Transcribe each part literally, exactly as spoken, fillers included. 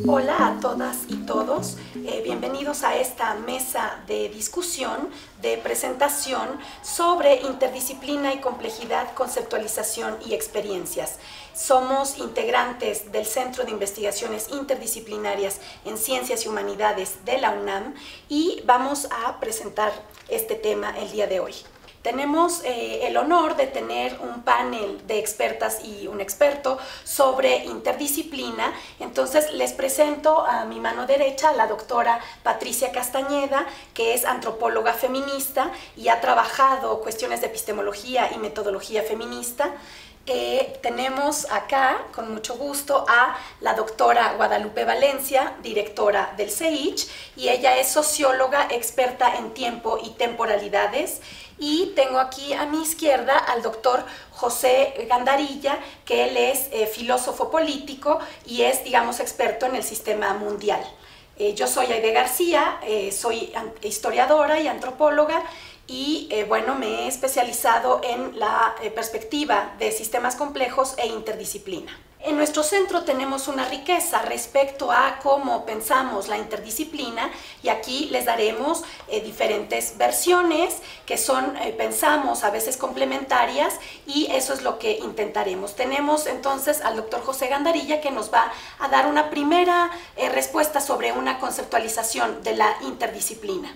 Hola a todas y todos, eh, bienvenidos a esta mesa de discusión, de presentación sobre interdisciplina y complejidad, conceptualización y experiencias. Somos integrantes del Centro de Investigaciones Interdisciplinarias en Ciencias y Humanidades de la UNAM y vamos a presentar este tema el día de hoy. Tenemos eh, el honor de tener un panel de expertas y un experto sobre interdisciplina. Entonces les presento a mi mano derecha a la doctora Patricia Castañeda, que es antropóloga feminista y ha trabajado cuestiones de epistemología y metodología feminista. Eh, tenemos acá, con mucho gusto, a la doctora Guadalupe Valencia, directora del C E I C H, y ella es socióloga experta en tiempo y temporalidades. Y tengo aquí a mi izquierda al doctor José Gandarilla, que él es eh, filósofo político y es, digamos, experto en el sistema mundial. Eh, yo soy Aide García, eh, soy historiadora y antropóloga, y eh, bueno, me he especializado en la eh, perspectiva de sistemas complejos e interdisciplina. En nuestro centro tenemos una riqueza respecto a cómo pensamos la interdisciplina, y aquí les daremos eh, diferentes versiones que son, eh, pensamos, a veces complementarias, y eso es lo que intentaremos. Tenemos entonces al doctor José Gandarilla, que nos va a dar una primera eh, respuesta sobre una conceptualización de la interdisciplina.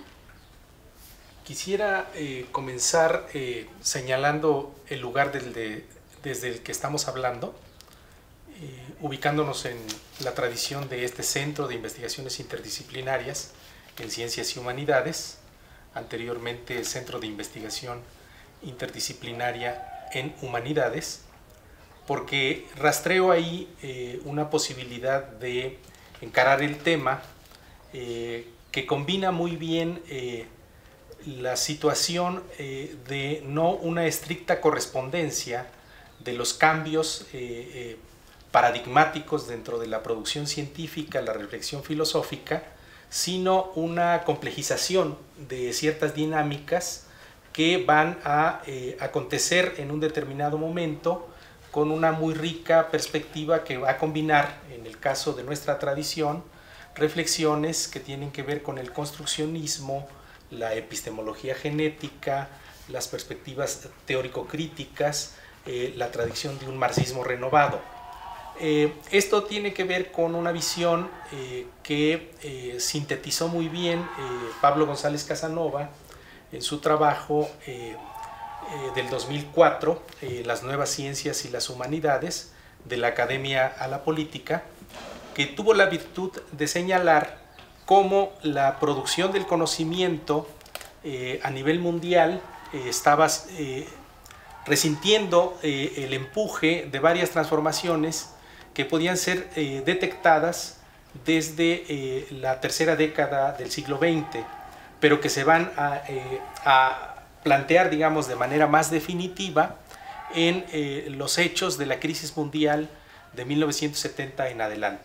Quisiera eh, comenzar eh, señalando el lugar del de, desde el que estamos hablando, eh, ubicándonos en la tradición de este Centro de Investigaciones Interdisciplinarias en Ciencias y Humanidades, anteriormente Centro de Investigación Interdisciplinaria en Humanidades, porque rastreo ahí eh, una posibilidad de encarar el tema eh, que combina muy bien eh, la situación eh, de no una estricta correspondencia de los cambios eh, eh, paradigmáticos dentro de la producción científica, la reflexión filosófica, sino una complejización de ciertas dinámicas que van a eh, acontecer en un determinado momento con una muy rica perspectiva que va a combinar, en el caso de nuestra tradición, reflexiones que tienen que ver con el construccionismo, la epistemología genética, las perspectivas teórico-críticas, eh, la tradición de un marxismo renovado. Eh, esto tiene que ver con una visión eh, que eh, sintetizó muy bien eh, Pablo González Casanova en su trabajo eh, eh, del dos mil cuatro, eh, Las nuevas ciencias y las humanidades, de la academia a la política, que tuvo la virtud de señalar cómo la producción del conocimiento eh, a nivel mundial eh, estaba eh, resintiendo eh, el empuje de varias transformaciones que podían ser eh, detectadas desde eh, la tercera década del siglo veinte, pero que se van a, eh, a plantear, digamos, de manera más definitiva en eh, los hechos de la crisis mundial de mil novecientos setenta en adelante.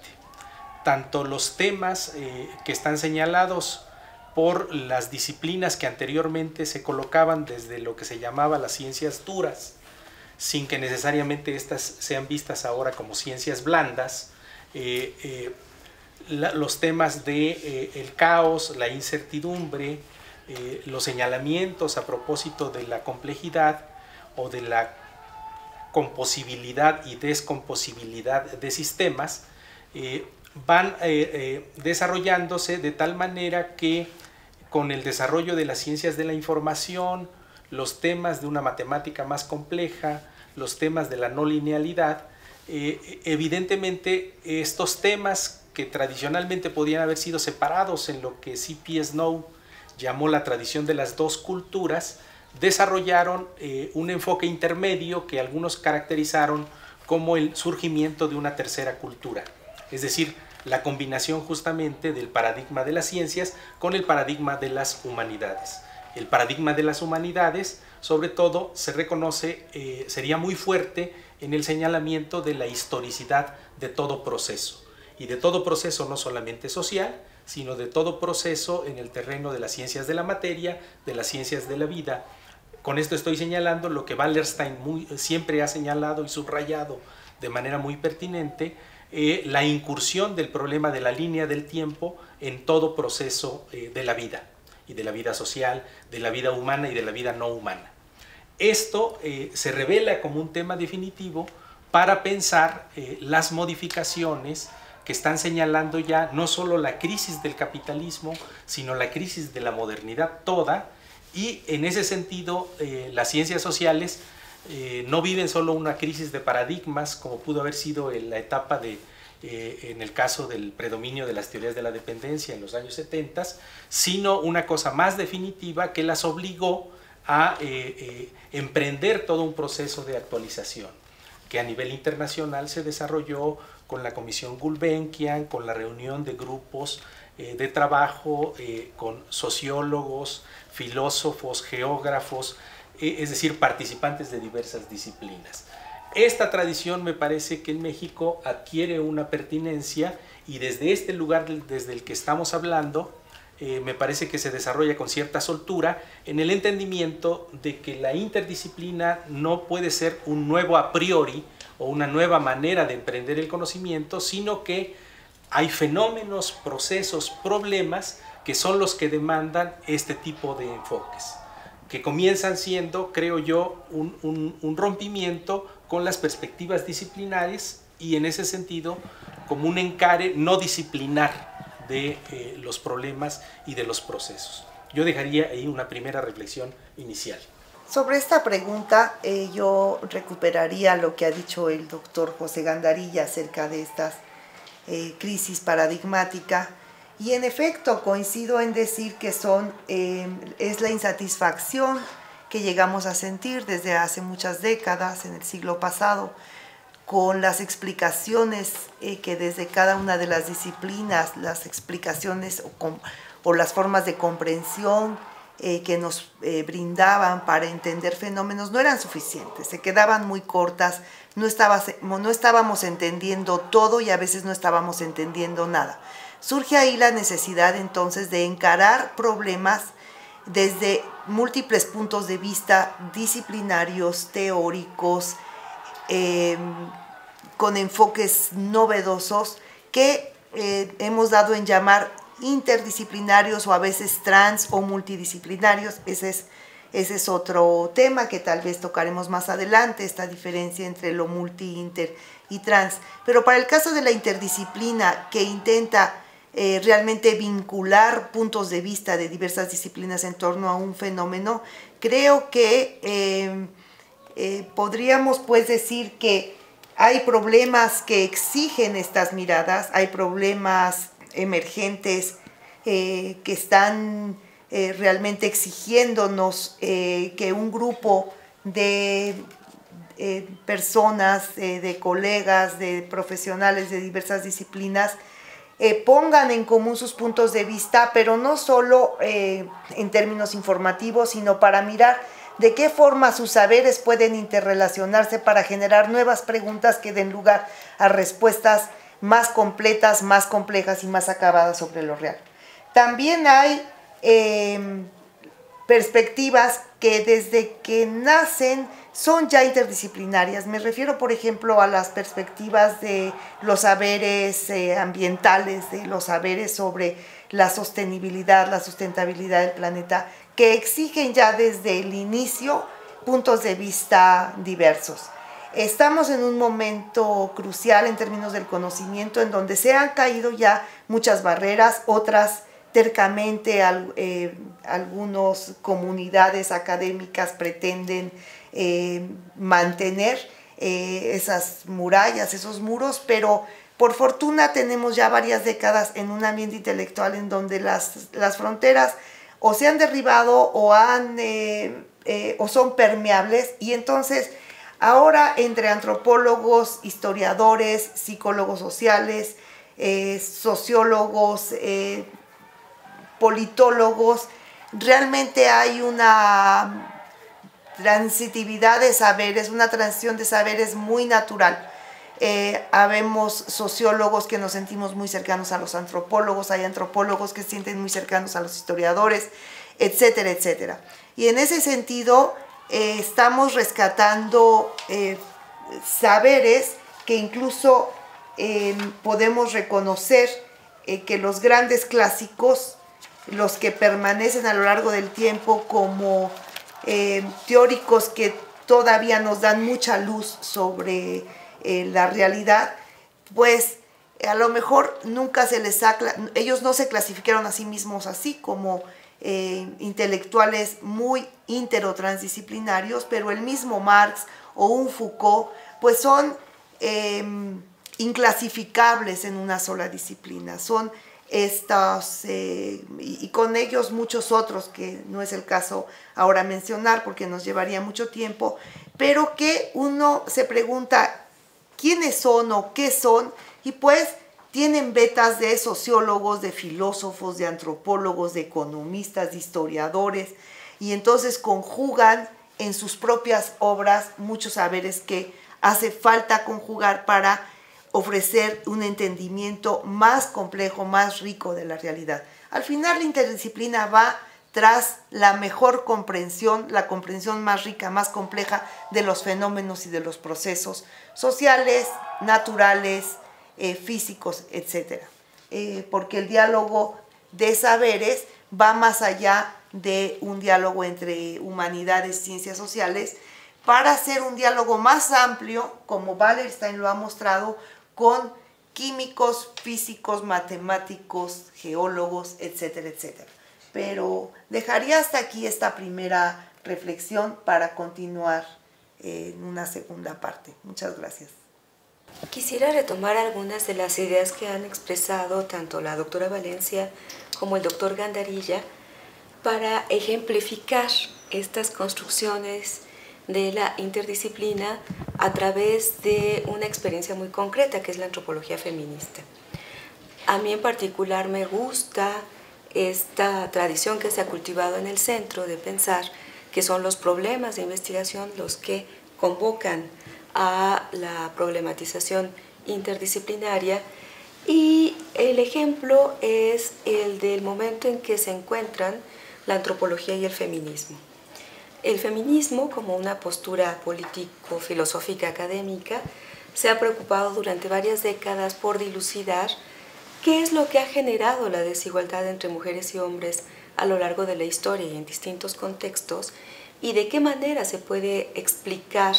Tanto los temas eh, que están señalados por las disciplinas que anteriormente se colocaban desde lo que se llamaba las ciencias duras, sin que necesariamente estas sean vistas ahora como ciencias blandas, eh, eh, la, los temas de eh, el caos, la incertidumbre, eh, los señalamientos a propósito de la complejidad o de la composibilidad y descomposibilidad de sistemas, eh, van eh, eh, desarrollándose de tal manera que con el desarrollo de las ciencias de la información, los temas de una matemática más compleja, los temas de la no linealidad, eh, evidentemente estos temas que tradicionalmente podían haber sido separados en lo que C P Snow llamó la tradición de las dos culturas, desarrollaron eh, un enfoque intermedio que algunos caracterizaron como el surgimiento de una tercera cultura, es decir, la combinación justamente del paradigma de las ciencias con el paradigma de las humanidades. El paradigma de las humanidades, sobre todo, se reconoce, eh, sería muy fuerte en el señalamiento de la historicidad de todo proceso, y de todo proceso no solamente social, sino de todo proceso en el terreno de las ciencias de la materia, de las ciencias de la vida. Con esto estoy señalando lo que Wallerstein muy, siempre ha señalado y subrayado de manera muy pertinente, eh, la incursión del problema de la línea del tiempo en todo proceso eh, de la vida, y de la vida social, de la vida humana y de la vida no humana. Esto eh, se revela como un tema definitivo para pensar eh, las modificaciones que están señalando ya no solo la crisis del capitalismo, sino la crisis de la modernidad toda, y en ese sentido eh, las ciencias sociales eh, no viven solo una crisis de paradigmas, como pudo haber sido en la etapa de, eh, en el caso del predominio de las teorías de la dependencia en los años setenta, sino una cosa más definitiva que las obligó a eh, eh, emprender todo un proceso de actualización, que a nivel internacional se desarrolló con la Comisión Gulbenkian, con la reunión de grupos eh, de trabajo, eh, con sociólogos, filósofos, geógrafos, eh, es decir, participantes de diversas disciplinas. Esta tradición me parece que en México adquiere una pertinencia, y desde este lugar desde el que estamos hablando, eh, me parece que se desarrolla con cierta soltura en el entendimiento de que la interdisciplina no puede ser un nuevo a priori o una nueva manera de emprender el conocimiento, sino que hay fenómenos, procesos, problemas que son los que demandan este tipo de enfoques, que comienzan siendo, creo yo, un, un, un rompimiento con las perspectivas disciplinares, y en ese sentido como un encare no disciplinar de eh, los problemas y de los procesos. Yo dejaría ahí una primera reflexión inicial. Sobre esta pregunta, eh, yo recuperaría lo que ha dicho el doctor José Gandarilla acerca de esta eh, crisis paradigmática, y en efecto coincido en decir que son, eh, es la insatisfacción que llegamos a sentir desde hace muchas décadas, en el siglo pasado, con las explicaciones eh, que desde cada una de las disciplinas, las explicaciones o, con, o las formas de comprensión Eh, que nos eh, brindaban para entender fenómenos no eran suficientes, se quedaban muy cortas, no, estaba, no estábamos entendiendo todo y a veces no estábamos entendiendo nada. Surge ahí la necesidad entonces de encarar problemas desde múltiples puntos de vista disciplinarios, teóricos, eh, con enfoques novedosos que eh, hemos dado en llamar interdisciplinarios, o a veces trans o multidisciplinarios. Ese es, ese es otro tema que tal vez tocaremos más adelante, esta diferencia entre lo multi, inter y trans. Pero para el caso de la interdisciplina, que intenta eh, realmente vincular puntos de vista de diversas disciplinas en torno a un fenómeno, creo que eh, eh, podríamos pues decir que hay problemas que exigen estas miradas, hay problemas emergentes eh, que están eh, realmente exigiéndonos eh, que un grupo de eh, personas, eh, de colegas, de profesionales de diversas disciplinas eh, pongan en común sus puntos de vista, pero no solo eh, en términos informativos, sino para mirar de qué forma sus saberes pueden interrelacionarse para generar nuevas preguntas que den lugar a respuestas más completas, más complejas y más acabadas sobre lo real. También hay eh, perspectivas que desde que nacen son ya interdisciplinarias. Me refiero, por ejemplo, a las perspectivas de los saberes eh, ambientales, de los saberes sobre la sostenibilidad, la sustentabilidad del planeta, que exigen ya desde el inicio puntos de vista diversos. Estamos en un momento crucial en términos del conocimiento, en donde se han caído ya muchas barreras, otras tercamente al, eh, algunas comunidades académicas pretenden eh, mantener eh, esas murallas, esos muros, pero por fortuna tenemos ya varias décadas en un ambiente intelectual en donde las, las fronteras o se han derribado o, han, eh, eh, o son permeables, y entonces ahora entre antropólogos, historiadores, psicólogos sociales, eh, sociólogos, eh, politólogos, realmente hay una transitividad de saberes, una transición de saberes muy natural. Eh, habemos sociólogos que nos sentimos muy cercanos a los antropólogos, hay antropólogos que se sienten muy cercanos a los historiadores, etcétera, etcétera. Y en ese sentido eh, estamos rescatando eh, saberes que incluso eh, podemos reconocer eh, que los grandes clásicos, los que permanecen a lo largo del tiempo como eh, teóricos que todavía nos dan mucha luz sobre eh, la realidad, pues a lo mejor nunca se les ha, ellos no se clasificaron a sí mismos así como eh, intelectuales muy intero transdisciplinarios, pero el mismo Marx o un Foucault pues son eh, inclasificables en una sola disciplina, son estos, eh, y, y con ellos muchos otros que no es el caso ahora mencionar porque nos llevaría mucho tiempo, pero que uno se pregunta quiénes son o qué son, y pues tienen vetas de sociólogos, de filósofos, de antropólogos, de economistas, de historiadores, y entonces conjugan en sus propias obras muchos saberes que hace falta conjugar para ofrecer un entendimiento más complejo, más rico de la realidad. Al final la interdisciplina va tras la mejor comprensión, la comprensión más rica, más compleja de los fenómenos y de los procesos sociales, naturales, eh, físicos, etcétera. Eh, porque el diálogo de saberes va más allá de un diálogo entre humanidades, ciencias sociales, para hacer un diálogo más amplio, como Wallerstein lo ha mostrado, con químicos, físicos, matemáticos, geólogos, etcétera, etcétera. Pero dejaría hasta aquí esta primera reflexión para continuar eh, en una segunda parte. Muchas gracias. Quisiera retomar algunas de las ideas que han expresado tanto la doctora Valencia como el doctor Gandarilla para ejemplificar estas construcciones de la interdisciplina a través de una experiencia muy concreta que es la antropología feminista. A mí en particular me gusta esta tradición que se ha cultivado en el centro de pensar que son los problemas de investigación los que convocan a la problematización interdisciplinaria, y el ejemplo es el del momento en que se encuentran la antropología y el feminismo. El feminismo, como una postura político-filosófica académica, se ha preocupado durante varias décadas por dilucidar qué es lo que ha generado la desigualdad entre mujeres y hombres a lo largo de la historia y en distintos contextos, y de qué manera se puede explicar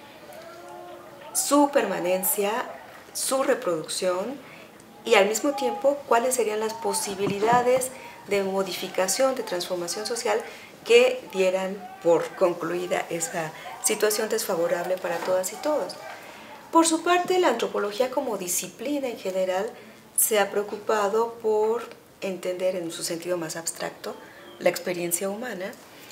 su permanencia, su reproducción, y al mismo tiempo cuáles serían las posibilidades de modificación, de transformación social que dieran por concluida esa situación desfavorable para todas y todos. Por su parte, la antropología como disciplina en general se ha preocupado por entender en su sentido más abstracto la experiencia humana,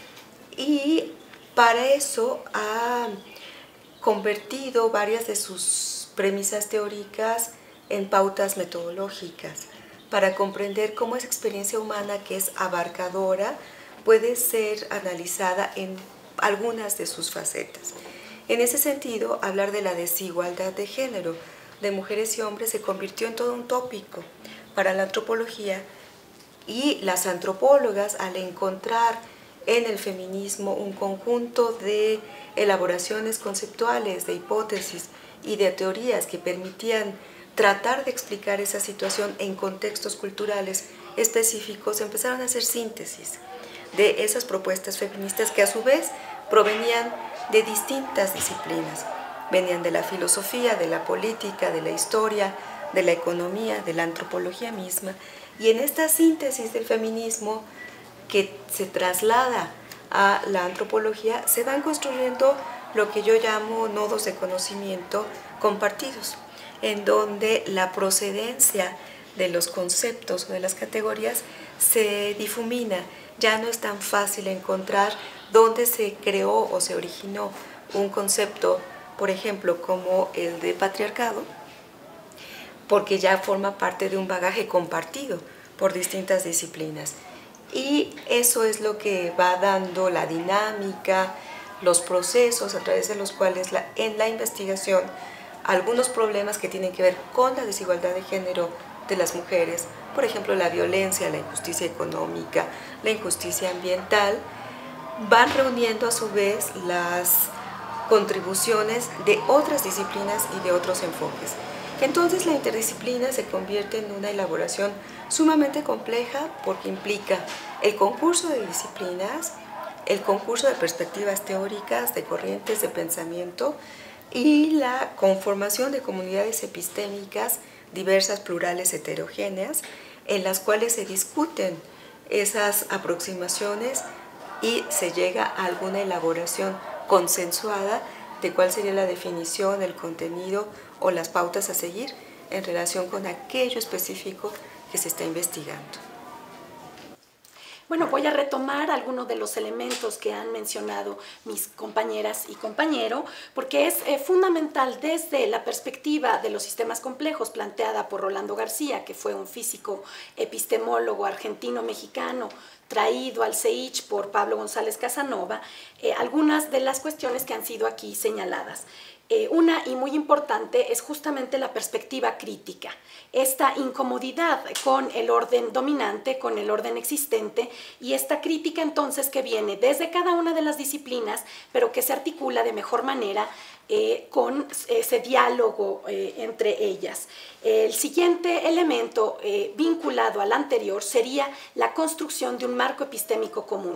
y para eso ha convertido varias de sus premisas teóricas en pautas metodológicas para comprender cómo esa experiencia humana, que es abarcadora, puede ser analizada en algunas de sus facetas. En ese sentido, hablar de la desigualdad de género de mujeres y hombres se convirtió en todo un tópico para la antropología, y las antropólogas, al encontrar en el feminismo un conjunto de elaboraciones conceptuales, de hipótesis y de teorías que permitían tratar de explicar esa situación en contextos culturales específicos, empezaron a hacer síntesis de esas propuestas feministas que a su vez provenían de distintas disciplinas. Venían de la filosofía, de la política, de la historia, de la economía, de la antropología misma, y en esta síntesis del feminismo que se traslada a la antropología se van construyendo lo que yo llamo nodos de conocimiento compartidos, en donde la procedencia de los conceptos o de las categorías se difumina. Ya no es tan fácil encontrar dónde se creó o se originó un concepto, por ejemplo, como el de patriarcado, porque ya forma parte de un bagaje compartido por distintas disciplinas. Y eso es lo que va dando la dinámica, los procesos a través de los cuales la, en la investigación algunos problemas que tienen que ver con la desigualdad de género de las mujeres, por ejemplo la violencia, la injusticia económica, la injusticia ambiental, van reuniendo a su vez las contribuciones de otras disciplinas y de otros enfoques. que entonces la interdisciplina se convierte en una elaboración sumamente compleja porque implica el concurso de disciplinas, el concurso de perspectivas teóricas, de corrientes de pensamiento y la conformación de comunidades epistémicas diversas, plurales, heterogéneas, en las cuales se discuten esas aproximaciones y se llega a alguna elaboración consensuada de cuál sería la definición, el contenido o las pautas a seguir en relación con aquello específico que se está investigando. Bueno, voy a retomar algunos de los elementos que han mencionado mis compañeras y compañero, porque es eh, fundamental desde la perspectiva de los sistemas complejos planteada por Rolando García, que fue un físico epistemólogo argentino-mexicano, traído al C I C H por Pablo González Casanova, eh, algunas de las cuestiones que han sido aquí señaladas. Eh, una y muy importante es justamente la perspectiva crítica, esta incomodidad con el orden dominante, con el orden existente, y esta crítica entonces que viene desde cada una de las disciplinas, pero que se articula de mejor manera eh, con ese diálogo eh, entre ellas. El siguiente elemento eh, vinculado al anterior sería la construcción de un marco epistémico común.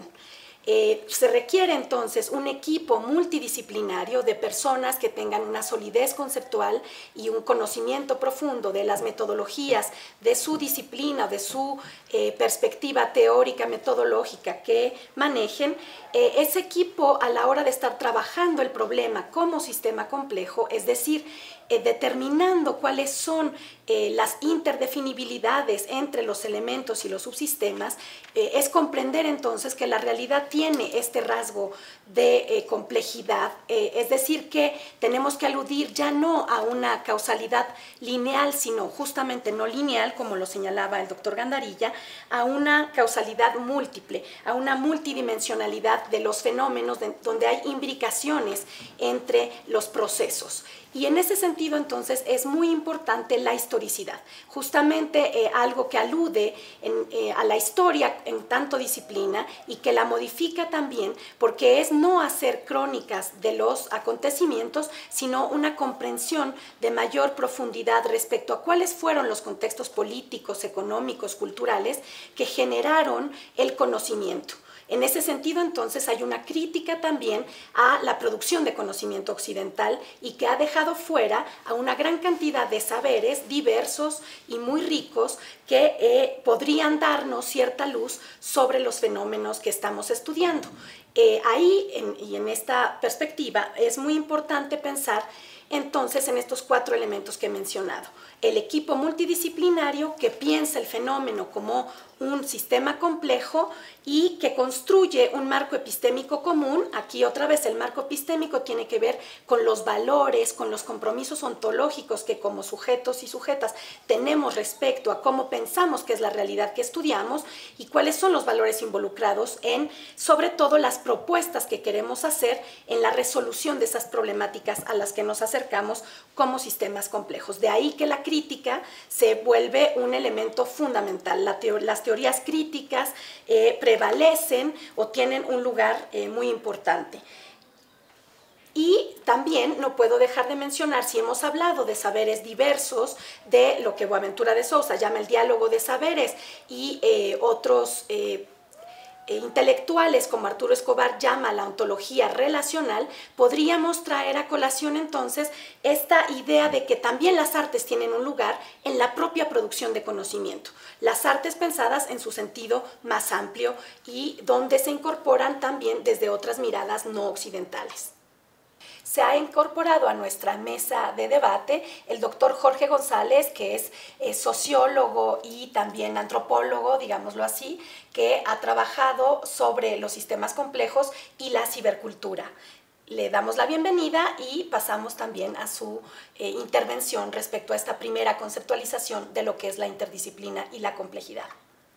Eh, se requiere entonces un equipo multidisciplinario de personas que tengan una solidez conceptual y un conocimiento profundo de las metodologías de su disciplina, de su eh, perspectiva teórica, metodológica que manejen. Eh, ese equipo, a la hora de estar trabajando el problema como sistema complejo, es decir, Eh, determinando cuáles son eh, las interdefinibilidades entre los elementos y los subsistemas, eh, es comprender entonces que la realidad tiene este rasgo de eh, complejidad, eh, es decir, que tenemos que aludir ya no a una causalidad lineal, sino justamente no lineal, como lo señalaba el doctor Gandarilla, a una causalidad múltiple, a una multidimensionalidad de los fenómenos de, donde hay imbricaciones entre los procesos. Y en ese sentido, entonces, es muy importante la historicidad, justamente eh, algo que alude en, eh, a la historia en tanto disciplina y que la modifica también, porque es no hacer crónicas de los acontecimientos, sino una comprensión de mayor profundidad respecto a cuáles fueron los contextos políticos, económicos, culturales que generaron el conocimiento. En ese sentido, entonces, hay una crítica también a la producción de conocimiento occidental y que ha dejado fuera a una gran cantidad de saberes diversos y muy ricos que eh, podrían darnos cierta luz sobre los fenómenos que estamos estudiando. Eh, ahí, en, y en esta perspectiva, es muy importante pensar entonces en estos cuatro elementos que he mencionado. El equipo multidisciplinario que piensa el fenómeno como un sistema complejo y que construye un marco epistémico común. Aquí otra vez el marco epistémico tiene que ver con los valores, con los compromisos ontológicos que como sujetos y sujetas tenemos respecto a cómo pensamos que es la realidad que estudiamos y cuáles son los valores involucrados en, sobre todo, las propuestas que queremos hacer en la resolución de esas problemáticas a las que nos acercamos como sistemas complejos. De ahí que la crítica se vuelve un elemento fundamental. La teo- las teorías críticas eh, prevalecen o tienen un lugar eh, muy importante. Y también no puedo dejar de mencionar, si hemos hablado de saberes diversos, de lo que Boaventura de Sousa llama el diálogo de saberes y eh, otros eh, intelectuales como Arturo Escobar llama la ontología relacional, podríamos traer a colación entonces esta idea de que también las artes tienen un lugar en la propia producción de conocimiento. Las artes pensadas en su sentido más amplio y donde se incorporan también desde otras miradas no occidentales. Se ha incorporado a nuestra mesa de debate el doctor Jorge González, que es eh, sociólogo y también antropólogo, digámoslo así, que ha trabajado sobre los sistemas complejos y la cibercultura. Le damos la bienvenida y pasamos también a su eh, intervención respecto a esta primera conceptualización de lo que es la interdisciplina y la complejidad.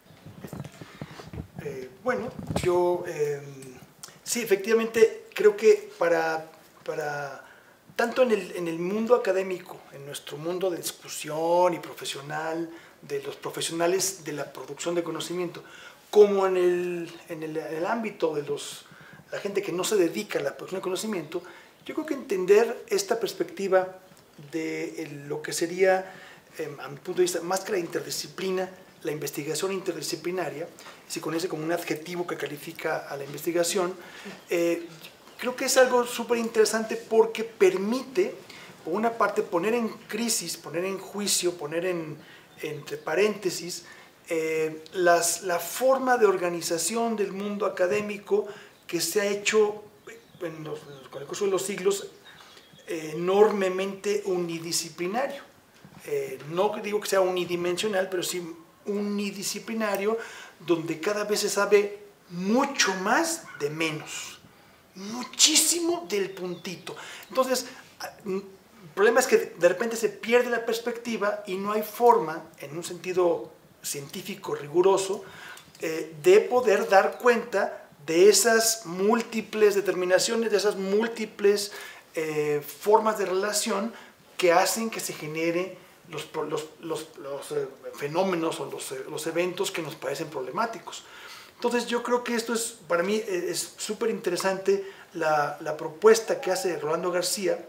Eh, bueno, yo eh, sí, efectivamente, creo que para... para tanto en el, en el mundo académico, en nuestro mundo de discusión y profesional, de los profesionales de la producción de conocimiento, como en el, en el, en el ámbito de los, la gente que no se dedica a la producción de conocimiento, yo creo que entender esta perspectiva de el, lo que sería, eh, a mi punto de vista, más que la interdisciplina, la investigación interdisciplinaria, si conoce como un adjetivo que califica a la investigación, eh, creo que es algo súper interesante porque permite, por una parte, poner en crisis, poner en juicio, poner en, entre paréntesis, eh, las, la forma de organización del mundo académico que se ha hecho en los, con el curso de los siglos eh, enormemente unidisciplinario. Eh, no digo que sea unidimensional, pero sí unidisciplinario, donde cada vez se sabe mucho más de menos, muchísimo del puntito. Entonces, el problema es que de repente se pierde la perspectiva y no hay forma, en un sentido científico riguroso, eh, de poder dar cuenta de esas múltiples determinaciones, de esas múltiples eh, formas de relación que hacen que se genere los, los, los, los eh, fenómenos o los, eh, los eventos que nos parecen problemáticos. Entonces yo creo que esto es, para mí es súper interesante la, la propuesta que hace Rolando García.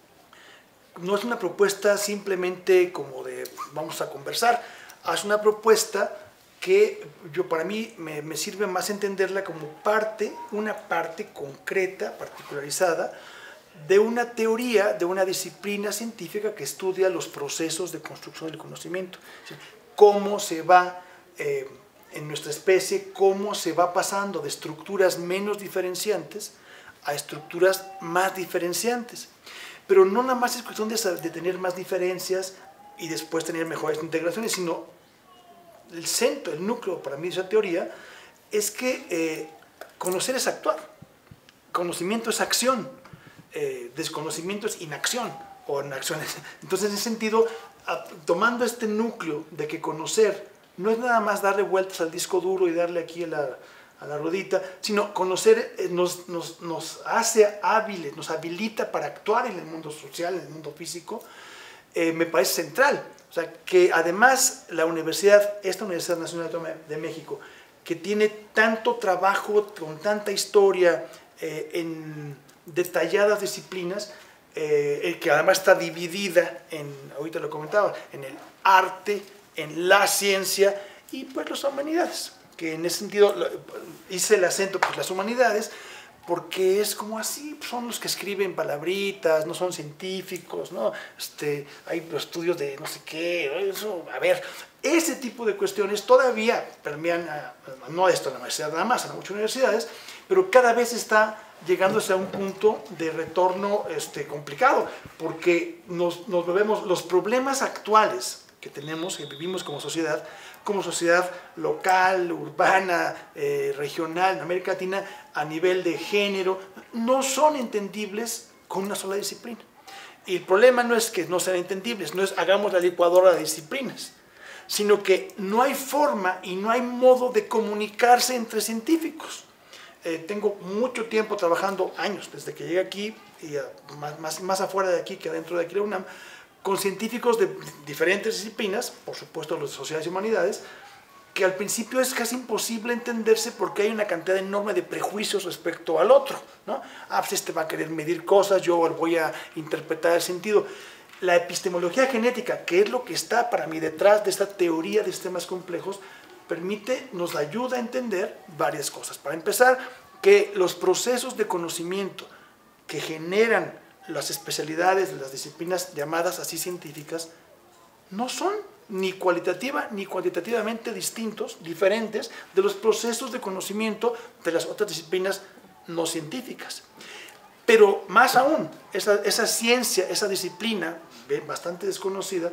No es una propuesta simplemente como de vamos a conversar, es una propuesta que yo, para mí me, me sirve más entenderla como parte, una parte concreta, particularizada, de una teoría, de una disciplina científica que estudia los procesos de construcción del conocimiento. Cómo se va, eh, en nuestra especie, cómo se va pasando de estructuras menos diferenciantes a estructuras más diferenciantes. Pero no nada más es cuestión de, de tener más diferencias y después tener mejores integraciones, sino el centro, el núcleo para mí de esa teoría es que eh, conocer es actuar, conocimiento es acción, eh, desconocimiento es inacción o inacciones. Entonces, en ese sentido, a, tomando este núcleo de que conocer no es nada más darle vueltas al disco duro y darle aquí a la, a la ruedita, sino conocer eh, nos, nos, nos hace hábiles, nos habilita para actuar en el mundo social, en el mundo físico, eh, me parece central. O sea, que además la universidad, esta Universidad Nacional de México, que tiene tanto trabajo, con tanta historia, eh, en detalladas disciplinas, eh, que además está dividida en, ahorita lo comentaba, en el arte, en la ciencia y pues las humanidades, que en ese sentido hice el acento pues las humanidades, porque es como así, son los que escriben palabritas, no son científicos, ¿no? Este, hay estudios de no sé qué, eso, a ver, ese tipo de cuestiones todavía permean, a, no esto en la universidad nada más, en muchas universidades, pero cada vez está llegándose a un punto de retorno este, complicado, porque nos, nos vemos los problemas actuales que tenemos, que vivimos como sociedad, como sociedad local, urbana, eh, regional, en América Latina, a nivel de género, no son entendibles con una sola disciplina. Y el problema no es que no sean entendibles, no es hagamos la licuadora de disciplinas, sino que no hay forma y no hay modo de comunicarse entre científicos. Eh, tengo mucho tiempo trabajando, años, desde que llegué aquí, y uh, más, más, más afuera de aquí que dentro de aquí la UNAM, con científicos de diferentes disciplinas, por supuesto los de sociedades y humanidades, que al principio es casi imposible entenderse porque hay una cantidad enorme de prejuicios respecto al otro, ¿no? Ah, pues este va a querer medir cosas, yo voy a interpretar el sentido. La epistemología genética, que es lo que está para mí detrás de esta teoría de sistemas complejos, permite, nos ayuda a entender varias cosas. Para empezar, que los procesos de conocimiento que generan las especialidades de las disciplinas llamadas así científicas no son ni cualitativa ni cuantitativamente distintos, diferentes de los procesos de conocimiento de las otras disciplinas no científicas. Pero más aún, esa, esa ciencia, esa disciplina bastante desconocida,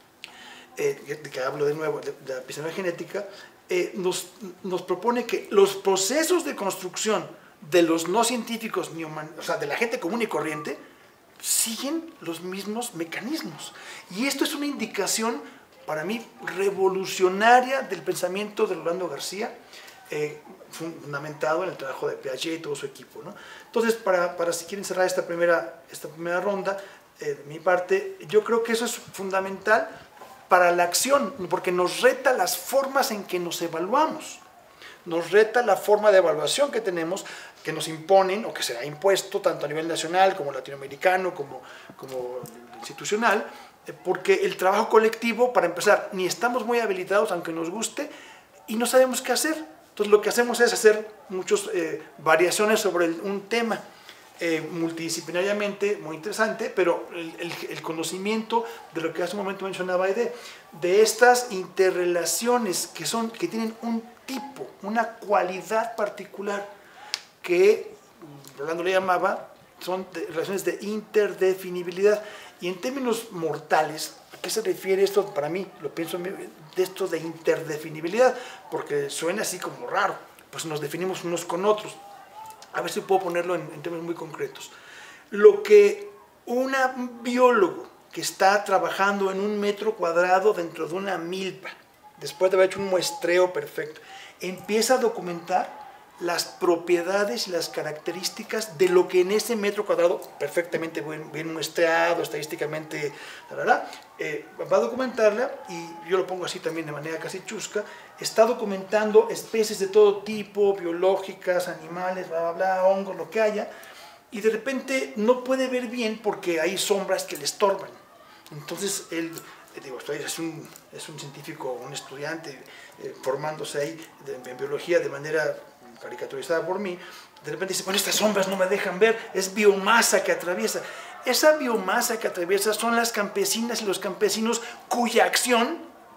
eh, de que hablo de nuevo, de, de la epistemología genética, eh, nos, nos propone que los procesos de construcción de los no científicos, ni human, o sea, de la gente común y corriente, siguen los mismos mecanismos. Y esto es una indicación, para mí, revolucionaria del pensamiento de Rolando García, eh, fundamentado en el trabajo de Piaget y todo su equipo, ¿no? Entonces, para, para si quieren cerrar esta primera, esta primera ronda, eh, de mi parte, yo creo que eso es fundamental para la acción, porque nos reta las formas en que nos evaluamos. nos reta la forma de evaluación que tenemos, que nos imponen o que se ha impuesto tanto a nivel nacional como latinoamericano, como, como institucional, porque el trabajo colectivo, para empezar, ni estamos muy habilitados, aunque nos guste, y no sabemos qué hacer. Entonces lo que hacemos es hacer muchas eh, variaciones sobre el, un tema eh, multidisciplinariamente, muy interesante, pero el, el, el conocimiento de lo que hace un momento mencionaba Aide, de estas interrelaciones que, son, que tienen un tipo, una cualidad particular, que Rolando le llamaba, son de, relaciones de interdefinibilidad. Y en términos mortales, ¿a qué se refiere esto? Para mí, lo pienso de esto de interdefinibilidad, porque suena así como raro, pues nos definimos unos con otros. A ver si puedo ponerlo en, en términos muy concretos. Lo que una, un biólogo que está trabajando en un metro cuadrado dentro de una milpa, después de haber hecho un muestreo perfecto, empieza a documentar las propiedades y las características de lo que en ese metro cuadrado, perfectamente bien, bien muestreado, estadísticamente, la verdad, eh, va a documentarla, y yo lo pongo así también de manera casi chusca, está documentando especies de todo tipo, biológicas, animales, bla, bla, bla, hongos, lo que haya, y de repente no puede ver bien porque hay sombras que le estorban. Entonces él, digo, es un, es un científico, un estudiante eh, formándose ahí de, en biología de manera caricaturizada por mí, de repente dice, bueno, estas sombras no me dejan ver, es biomasa que atraviesa. Esa biomasa que atraviesa son las campesinas y los campesinos cuya acción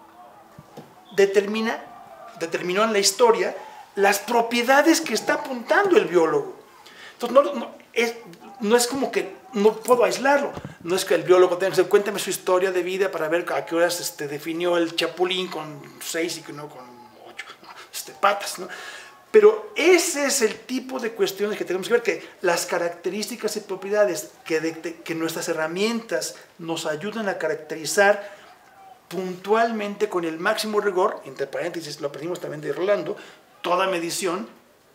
determina, determinó en la historia las propiedades que está apuntando el biólogo. Entonces, no, no, es, no es como que no puedo aislarlo, no es que el biólogo tenga que decir, cuéntame su historia de vida para ver a qué horas este, definió el chapulín con seis y que no con ocho, no, este, patas, ¿no? Pero ese es el tipo de cuestiones que tenemos que ver, que las características y propiedades que, de, de, que nuestras herramientas nos ayudan a caracterizar puntualmente con el máximo rigor, entre paréntesis, lo aprendimos también de Rolando, toda medición,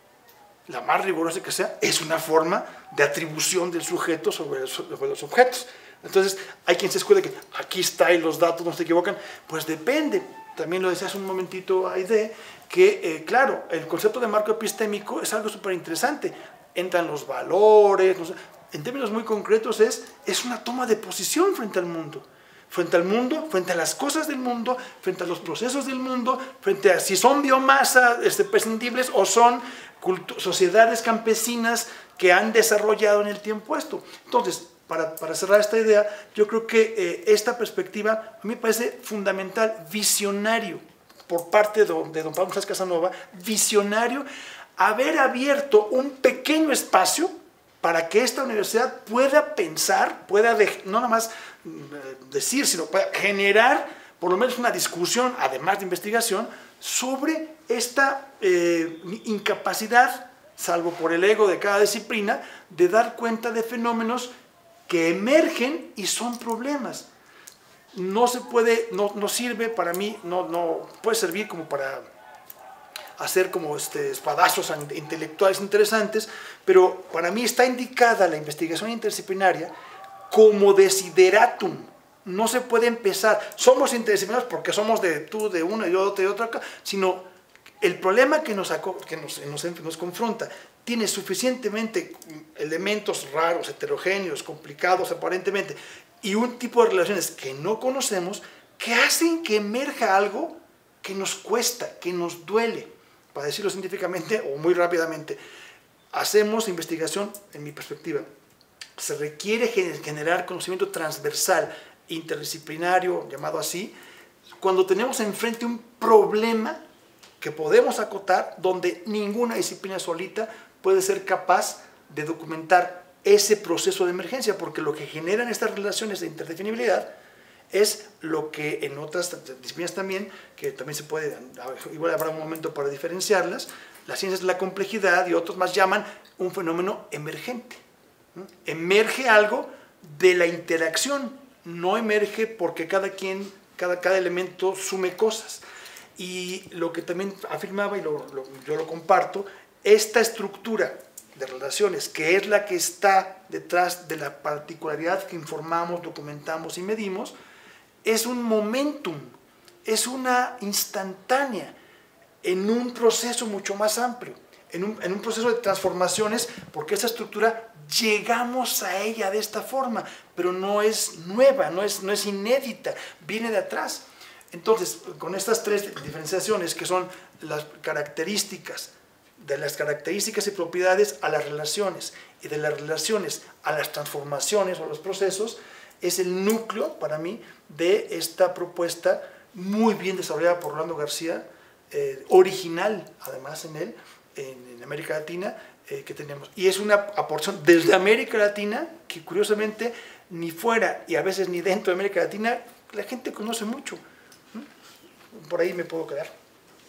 la más rigurosa que sea, es una forma de atribución del sujeto sobre, sobre los objetos. Entonces, hay quien se escuda que aquí está y los datos no se equivocan, pues depende. También lo decía hace un momentito Aide, que eh, claro, el concepto de marco epistémico es algo súper interesante. Entran los valores, no sé, en términos muy concretos es, es una toma de posición frente al mundo. Frente al mundo, frente a las cosas del mundo, frente a los procesos del mundo, frente a si son biomasa este, prescindibles o son sociedades campesinas que han desarrollado en el tiempo esto. Entonces, Para, para cerrar esta idea, yo creo que eh, esta perspectiva a mí me parece fundamental, visionario, por parte de, de don Pablo Sáenz Casanova, visionario, haber abierto un pequeño espacio para que esta universidad pueda pensar, pueda de, no nada más eh, decir, sino pueda generar por lo menos una discusión, además de investigación, sobre esta eh, incapacidad, salvo por el ego de cada disciplina, de dar cuenta de fenómenos que emergen y son problemas. No se puede, no, no sirve para mí, no, no puede servir como para hacer como este, espadazos intelectuales interesantes, pero para mí está indicada la investigación interdisciplinaria como desideratum. No se puede empezar, somos interdisciplinarios porque somos de tú, de uno y otro, de otro acá, sino el problema que nos, que nos, nos, nos confronta tiene suficientemente elementos raros, heterogéneos, complicados aparentemente, y un tipo de relaciones que no conocemos, que hacen que emerja algo que nos cuesta, que nos duele. Para decirlo científicamente o muy rápidamente, hacemos investigación, en mi perspectiva, se requiere generar conocimiento transversal, interdisciplinario, llamado así, cuando tenemos enfrente un problema que podemos acotar, donde ninguna disciplina solita puede ser capaz de documentar ese proceso de emergencia, porque lo que generan estas relaciones de interdefinibilidad es lo que en otras disciplinas también, que también se puede, igual habrá un momento para diferenciarlas, las ciencias de la complejidad y otros más llaman un fenómeno emergente. ¿No? Emerge algo de la interacción, no emerge porque cada quien, cada, cada elemento sume cosas. Y lo que también afirmaba, y lo, lo, yo lo comparto, esta estructura de relaciones, que es la que está detrás de la particularidad que informamos, documentamos y medimos, es un momentum, es una instantánea. en un proceso mucho más amplio, en un, en un proceso de transformaciones, porque esa estructura llegamos a ella de esta forma, pero no es nueva, no es, no es inédita, viene de atrás. Entonces, con estas tres diferenciaciones, que son las características, de las características y propiedades a las relaciones, y de las relaciones a las transformaciones o los procesos, es el núcleo para mí de esta propuesta muy bien desarrollada por Rolando García, eh, original además en él, en, en América Latina, eh, que tenemos. Y es una aportación desde América Latina que curiosamente ni fuera y a veces ni dentro de América Latina la gente conoce mucho. Por ahí me puedo quedar.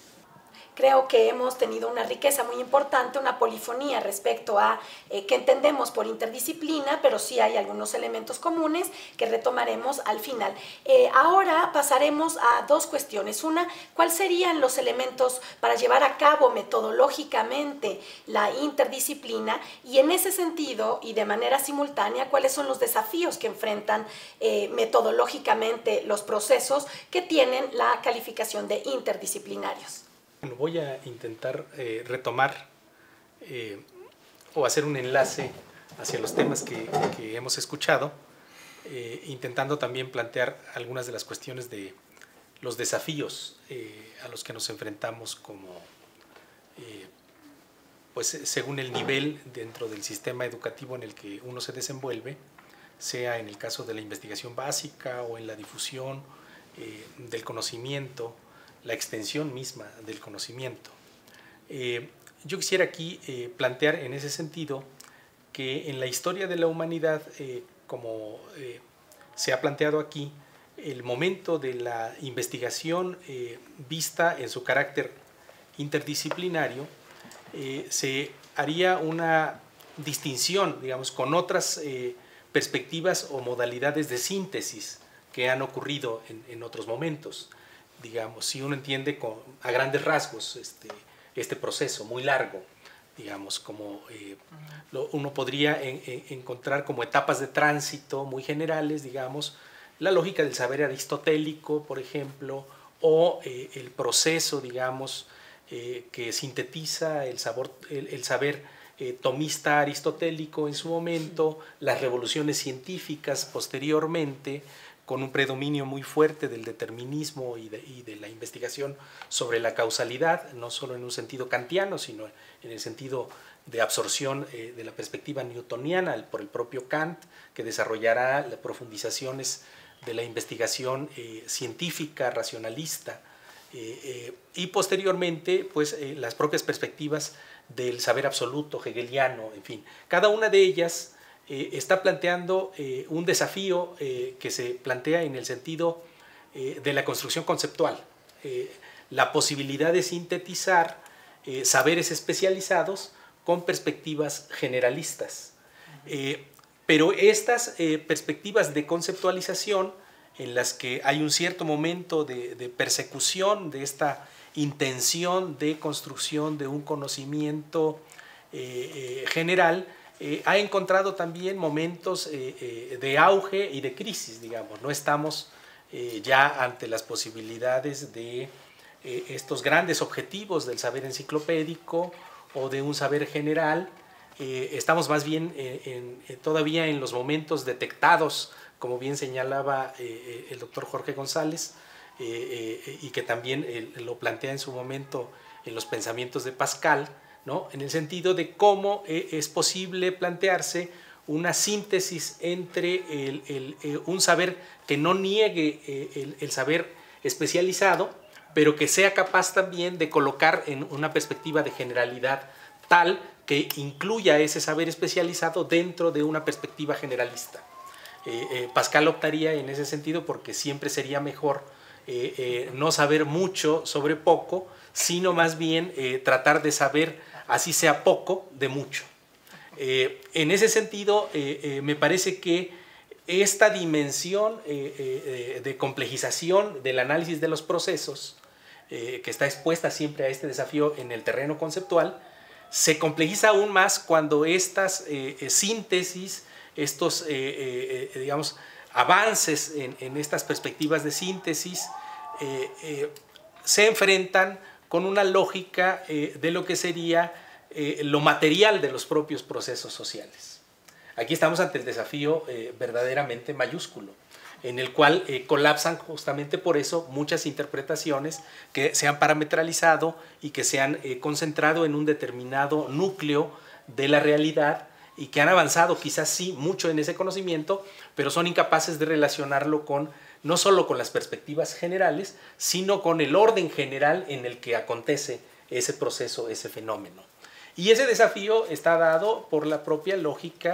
Creo que hemos tenido una riqueza muy importante, una polifonía respecto a eh, qué entendemos por interdisciplina, pero sí hay algunos elementos comunes que retomaremos al final. Eh, ahora pasaremos a dos cuestiones. Una, ¿cuáles serían los elementos para llevar a cabo metodológicamente la interdisciplina? Y en ese sentido, y de manera simultánea, ¿cuáles son los desafíos que enfrentan eh, metodológicamente los procesos que tienen la calificación de interdisciplinarios? Bueno, voy a intentar eh, retomar eh, o hacer un enlace hacia los temas que, que hemos escuchado, eh, intentando también plantear algunas de las cuestiones de los desafíos eh, a los que nos enfrentamos como, eh, pues según el nivel dentro del sistema educativo en el que uno se desenvuelve, sea en el caso de la investigación básica o en la difusión eh, del conocimiento, la extensión misma del conocimiento. Eh, yo quisiera aquí eh, plantear en ese sentido que en la historia de la humanidad, eh, como eh, se ha planteado aquí, el momento de la investigación eh, vista en su carácter interdisciplinario, eh, se haría una distinción, digamos, con otras eh, perspectivas o modalidades de síntesis que han ocurrido en, en otros momentos. Digamos, si uno entiende con, a grandes rasgos este, este proceso muy largo, digamos, como eh, lo, uno podría en, en, encontrar como etapas de tránsito muy generales, digamos, la lógica del saber aristotélico, por ejemplo, o eh, el proceso, digamos, eh, que sintetiza el, sabor, el, el saber eh, tomista aristotélico en su momento, las revoluciones científicas posteriormente, con un predominio muy fuerte del determinismo y de, y de la investigación sobre la causalidad, no solo en un sentido kantiano, sino en el sentido de absorción eh, de la perspectiva newtoniana por el propio Kant, que desarrollará las profundizaciones de la investigación eh, científica, racionalista, eh, eh, y posteriormente pues, eh, las propias perspectivas del saber absoluto hegeliano, en fin. Cada una de ellas Eh, está planteando eh, un desafío eh, que se plantea en el sentido eh, de la construcción conceptual, eh, la posibilidad de sintetizar eh, saberes especializados con perspectivas generalistas. Eh, pero estas eh, perspectivas de conceptualización en las que hay un cierto momento de, de persecución de esta intención de construcción de un conocimiento eh, eh, general, Eh, ha encontrado también momentos eh, eh, de auge y de crisis, digamos. No estamos eh, ya ante las posibilidades de eh, estos grandes objetivos del saber enciclopédico o de un saber general. Eh, estamos más bien eh, en, eh, todavía en los momentos detectados, como bien señalaba eh, el doctor Jorge González, eh, eh, y que también eh, lo plantea en su momento en los pensamientos de Pascal, ¿no? En el sentido de cómo eh, es posible plantearse una síntesis entre el, el, eh, un saber que no niegue eh, el, el saber especializado, pero que sea capaz también de colocar en una perspectiva de generalidad tal que incluya ese saber especializado dentro de una perspectiva generalista. Eh, eh, Pascal optaría en ese sentido porque siempre sería mejor eh, eh, no saber mucho sobre poco, sino más bien eh, tratar de saber, así sea poco, de mucho. Eh, en ese sentido, eh, eh, me parece que esta dimensión eh, eh, de complejización del análisis de los procesos, eh, que está expuesta siempre a este desafío en el terreno conceptual, se complejiza aún más cuando estas eh, eh, síntesis, estos, eh, eh, digamos, avances en, en estas perspectivas de síntesis eh, eh, se enfrentan con una lógica eh, de lo que sería eh, lo material de los propios procesos sociales. Aquí estamos ante el desafío eh, verdaderamente mayúsculo, en el cual eh, colapsan justamente por eso muchas interpretaciones que se han parametralizado y que se han eh, concentrado en un determinado núcleo de la realidad y que han avanzado quizás sí mucho en ese conocimiento, pero son incapaces de relacionarlo con, no solo con las perspectivas generales, sino con el orden general en el que acontece ese proceso, ese fenómeno. Y ese desafío está dado por la propia lógica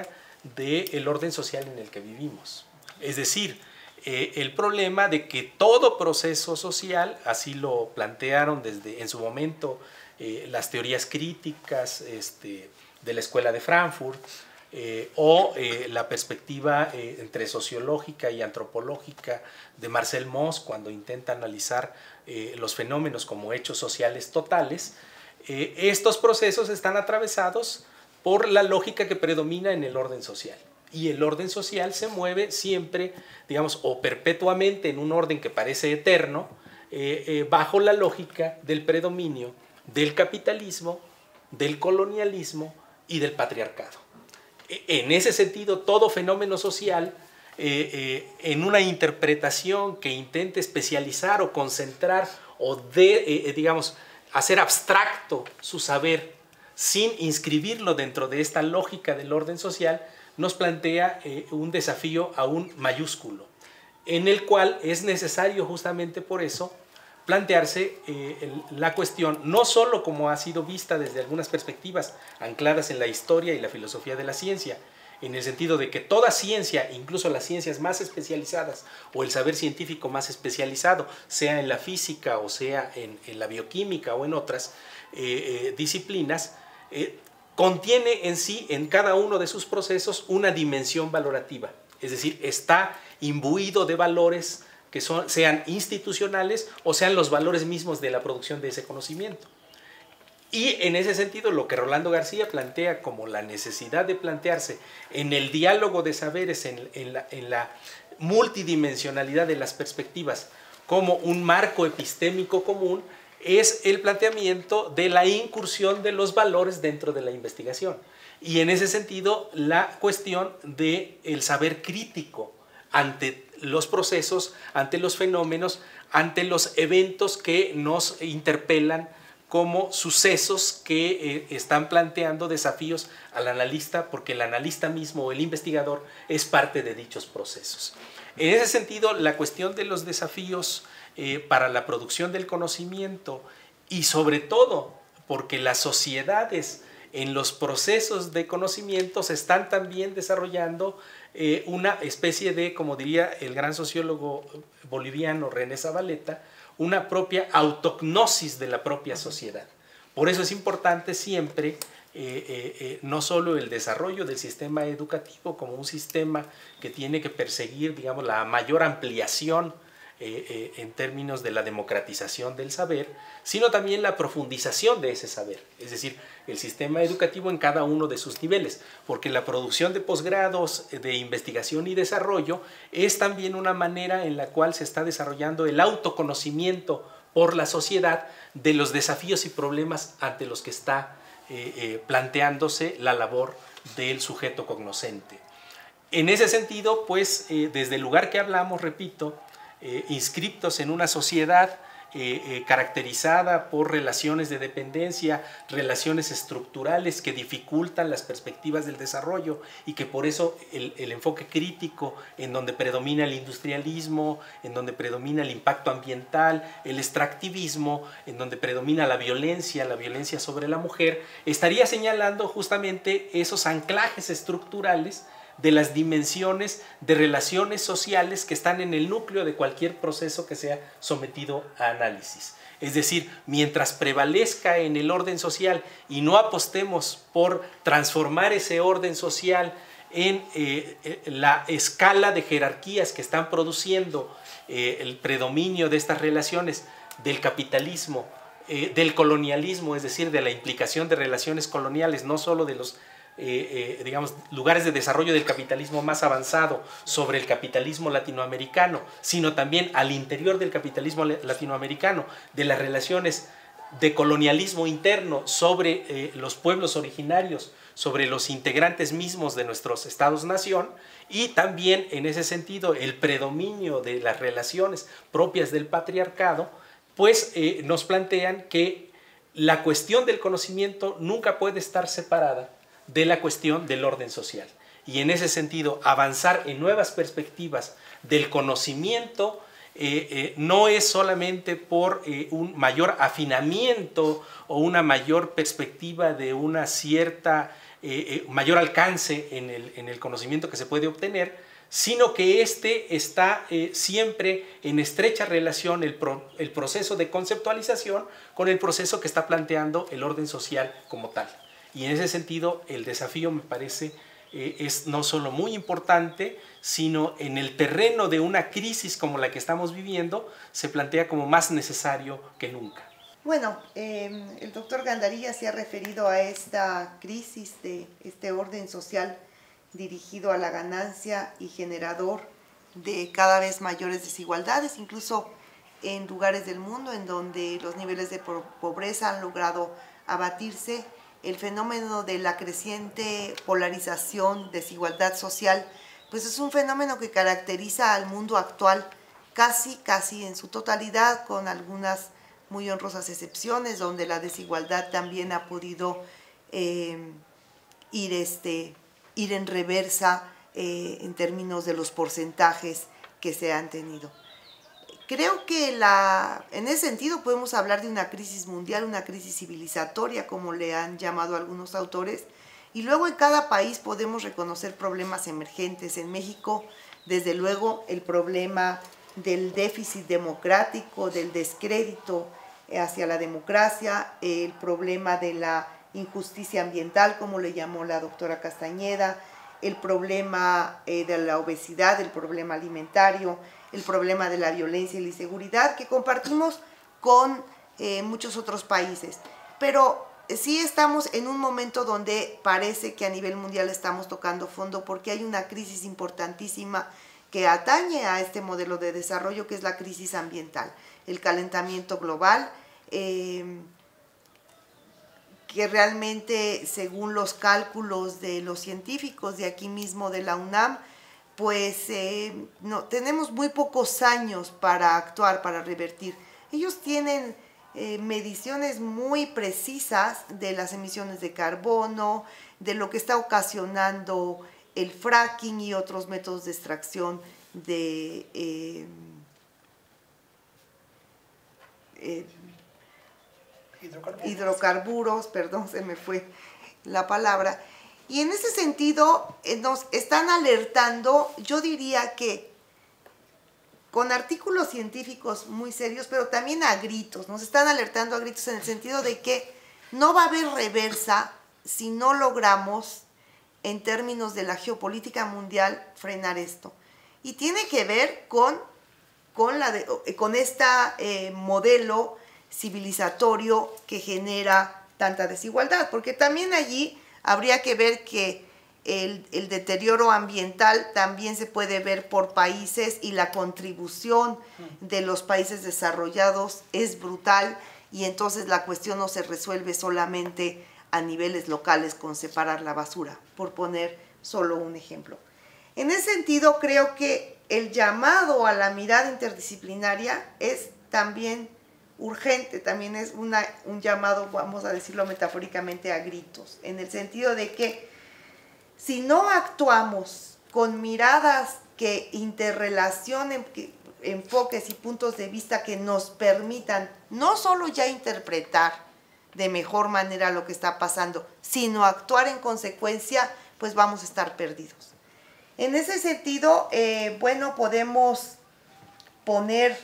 del orden social en el que vivimos. Es decir, eh, el problema de que todo proceso social, así lo plantearon desde en su momento eh, las teorías críticas este, de la Escuela de Frankfurt, eh, o eh, la perspectiva eh, entre sociológica y antropológica de Marcel Mauss, cuando intenta analizar eh, los fenómenos como hechos sociales totales, eh, estos procesos están atravesados por la lógica que predomina en el orden social. Y el orden social se mueve siempre, digamos, o perpetuamente en un orden que parece eterno, eh, eh, bajo la lógica del predominio del capitalismo, del colonialismo y del patriarcado. En ese sentido, todo fenómeno social, eh, eh, en una interpretación que intente especializar o concentrar o, de, eh, digamos, hacer abstracto su saber sin inscribirlo dentro de esta lógica del orden social, nos plantea eh, un desafío aún mayúsculo, en el cual es necesario justamente por eso plantearse eh, el, la cuestión, no solo como ha sido vista desde algunas perspectivas ancladas en la historia y la filosofía de la ciencia, en el sentido de que toda ciencia, incluso las ciencias más especializadas o el saber científico más especializado, sea en la física o sea en, en la bioquímica o en otras eh, eh, disciplinas, eh, contiene en sí, en cada uno de sus procesos, una dimensión valorativa. Es decir, está imbuido de valores que son, sean institucionales o sean los valores mismos de la producción de ese conocimiento. Y en ese sentido, lo que Rolando García plantea como la necesidad de plantearse en el diálogo de saberes, en, en, la, en la multidimensionalidad de las perspectivas, como un marco epistémico común, es el planteamiento de la incursión de los valores dentro de la investigación. Y en ese sentido, la cuestión del saber crítico ante los procesos, ante los fenómenos, ante los eventos que nos interpelan como sucesos que eh, están planteando desafíos al analista, porque el analista mismo o el investigador es parte de dichos procesos. En ese sentido, la cuestión de los desafíos eh, para la producción del conocimiento y sobre todo porque las sociedades en los procesos de conocimiento se están también desarrollando eh, una especie de, como diría el gran sociólogo boliviano René Zavaleta, una propia autognosis de la propia sociedad. Por eso es importante siempre eh, eh, eh, no solo el desarrollo del sistema educativo como un sistema que tiene que perseguir, digamos, la mayor ampliación eh, eh, en términos de la democratización del saber, sino también la profundización de ese saber, es decir, el sistema educativo en cada uno de sus niveles, porque la producción de posgrados de investigación y desarrollo es también una manera en la cual se está desarrollando el autoconocimiento por la sociedad de los desafíos y problemas ante los que está eh, eh, planteándose la labor del sujeto cognoscente. En ese sentido, pues, eh, desde el lugar que hablamos, repito, eh, inscriptos en una sociedad Eh, eh, caracterizada por relaciones de dependencia, relaciones estructurales que dificultan las perspectivas del desarrollo y que por eso el, el enfoque crítico en donde predomina el industrialismo, en donde predomina el impacto ambiental, el extractivismo, en donde predomina la violencia, la violencia sobre la mujer, estaría señalando justamente esos anclajes estructurales de las dimensiones de relaciones sociales que están en el núcleo de cualquier proceso que sea sometido a análisis. Es decir, mientras prevalezca en el orden social y no apostemos por transformar ese orden social en eh, la escala de jerarquías que están produciendo eh, el predominio de estas relaciones del capitalismo, eh, del colonialismo, es decir, de la implicación de relaciones coloniales, no solo de los Eh, eh, digamos, lugares de desarrollo del capitalismo más avanzado sobre el capitalismo latinoamericano, sino también al interior del capitalismo latinoamericano, de las relaciones de colonialismo interno sobre eh, los pueblos originarios, sobre los integrantes mismos de nuestros estados-nación, y también en ese sentido el predominio de las relaciones propias del patriarcado, pues eh, nos plantean que la cuestión del conocimiento nunca puede estar separada de la cuestión del orden social. Y en ese sentido, avanzar en nuevas perspectivas del conocimiento eh, eh, no es solamente por eh, un mayor afinamiento o una mayor perspectiva de una cierta eh, eh, mayor alcance en el, en el conocimiento que se puede obtener, sino que este está eh, siempre en estrecha relación el, pro, el proceso de conceptualización con el proceso que está planteando el orden social como tal. Y en ese sentido el desafío me parece eh, es no solo muy importante, sino en el terreno de una crisis como la que estamos viviendo, se plantea como más necesario que nunca. Bueno, eh, el doctor Gandarilla se ha referido a esta crisis de este orden social dirigido a la ganancia y generador de cada vez mayores desigualdades, incluso en lugares del mundo en donde los niveles de pobreza han logrado abatirse. El fenómeno de la creciente polarización, desigualdad social, pues es un fenómeno que caracteriza al mundo actual casi, casi en su totalidad, con algunas muy honrosas excepciones, donde la desigualdad también ha podido eh, ir, este, ir en reversa eh, en términos de los porcentajes que se han tenido. Creo que la, en ese sentido podemos hablar de una crisis mundial, una crisis civilizatoria, como le han llamado algunos autores, y luego en cada país podemos reconocer problemas emergentes. En México, desde luego, el problema del déficit democrático, del descrédito hacia la democracia, el problema de la injusticia ambiental, como le llamó la doctora Castañeda, el problema eh, de la obesidad, el problema alimentario, el problema de la violencia y la inseguridad, que compartimos con eh, muchos otros países. Pero sí estamos en un momento donde parece que a nivel mundial estamos tocando fondo, porque hay una crisis importantísima que atañe a este modelo de desarrollo, que es la crisis ambiental, el calentamiento global, eh, que realmente, según los cálculos de los científicos de aquí mismo de la UNAM, pues eh, no, tenemos muy pocos años para actuar, para revertir. Ellos tienen eh, mediciones muy precisas de las emisiones de carbono, de lo que está ocasionando el fracking y otros métodos de extracción de eh, eh, hidrocarburos. hidrocarburos, perdón, se me fue la palabra. Y en ese sentido eh, nos están alertando, yo diría que con artículos científicos muy serios, pero también a gritos, nos están alertando a gritos en el sentido de que no va a haber reversa si no logramos, en términos de la geopolítica mundial, frenar esto. Y tiene que ver con, con, la de, con este eh, modelo civilizatorio que genera tanta desigualdad, porque también allí habría que ver que el, el deterioro ambiental también se puede ver por países, y la contribución de los países desarrollados es brutal, y entonces la cuestión no se resuelve solamente a niveles locales con separar la basura, por poner solo un ejemplo. En ese sentido, creo que el llamado a la mirada interdisciplinaria es también urgente, también es una, un llamado, vamos a decirlo metafóricamente, a gritos, en el sentido de que si no actuamos con miradas que interrelacionen que, enfoques y puntos de vista que nos permitan no solo ya interpretar de mejor manera lo que está pasando, sino actuar en consecuencia, pues vamos a estar perdidos. En ese sentido, eh, bueno, podemos poner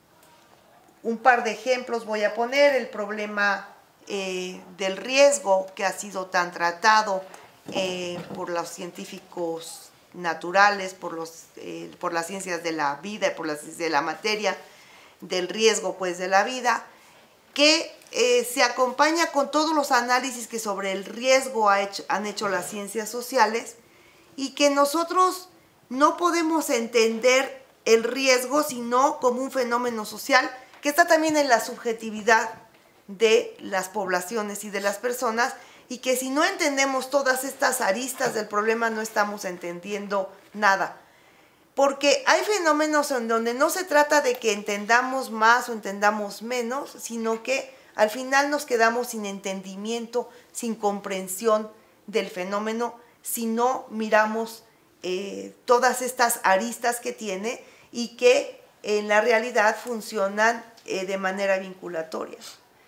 un par de ejemplos. Voy a poner el problema eh, del riesgo, que ha sido tan tratado eh, por los científicos naturales, por, los, eh, por las ciencias de la vida, por las ciencias de la materia, del riesgo pues de la vida, que eh, se acompaña con todos los análisis que sobre el riesgo ha hecho, han hecho las ciencias sociales, y que nosotros no podemos entender el riesgo sino como un fenómeno social que está también en la subjetividad de las poblaciones y de las personas, y que si no entendemos todas estas aristas del problema no estamos entendiendo nada. Porque hay fenómenos en donde no se trata de que entendamos más o entendamos menos, sino que al final nos quedamos sin entendimiento, sin comprensión del fenómeno, si no miramos eh, todas estas aristas que tiene y que en la realidad funcionan eh, de manera vinculatoria.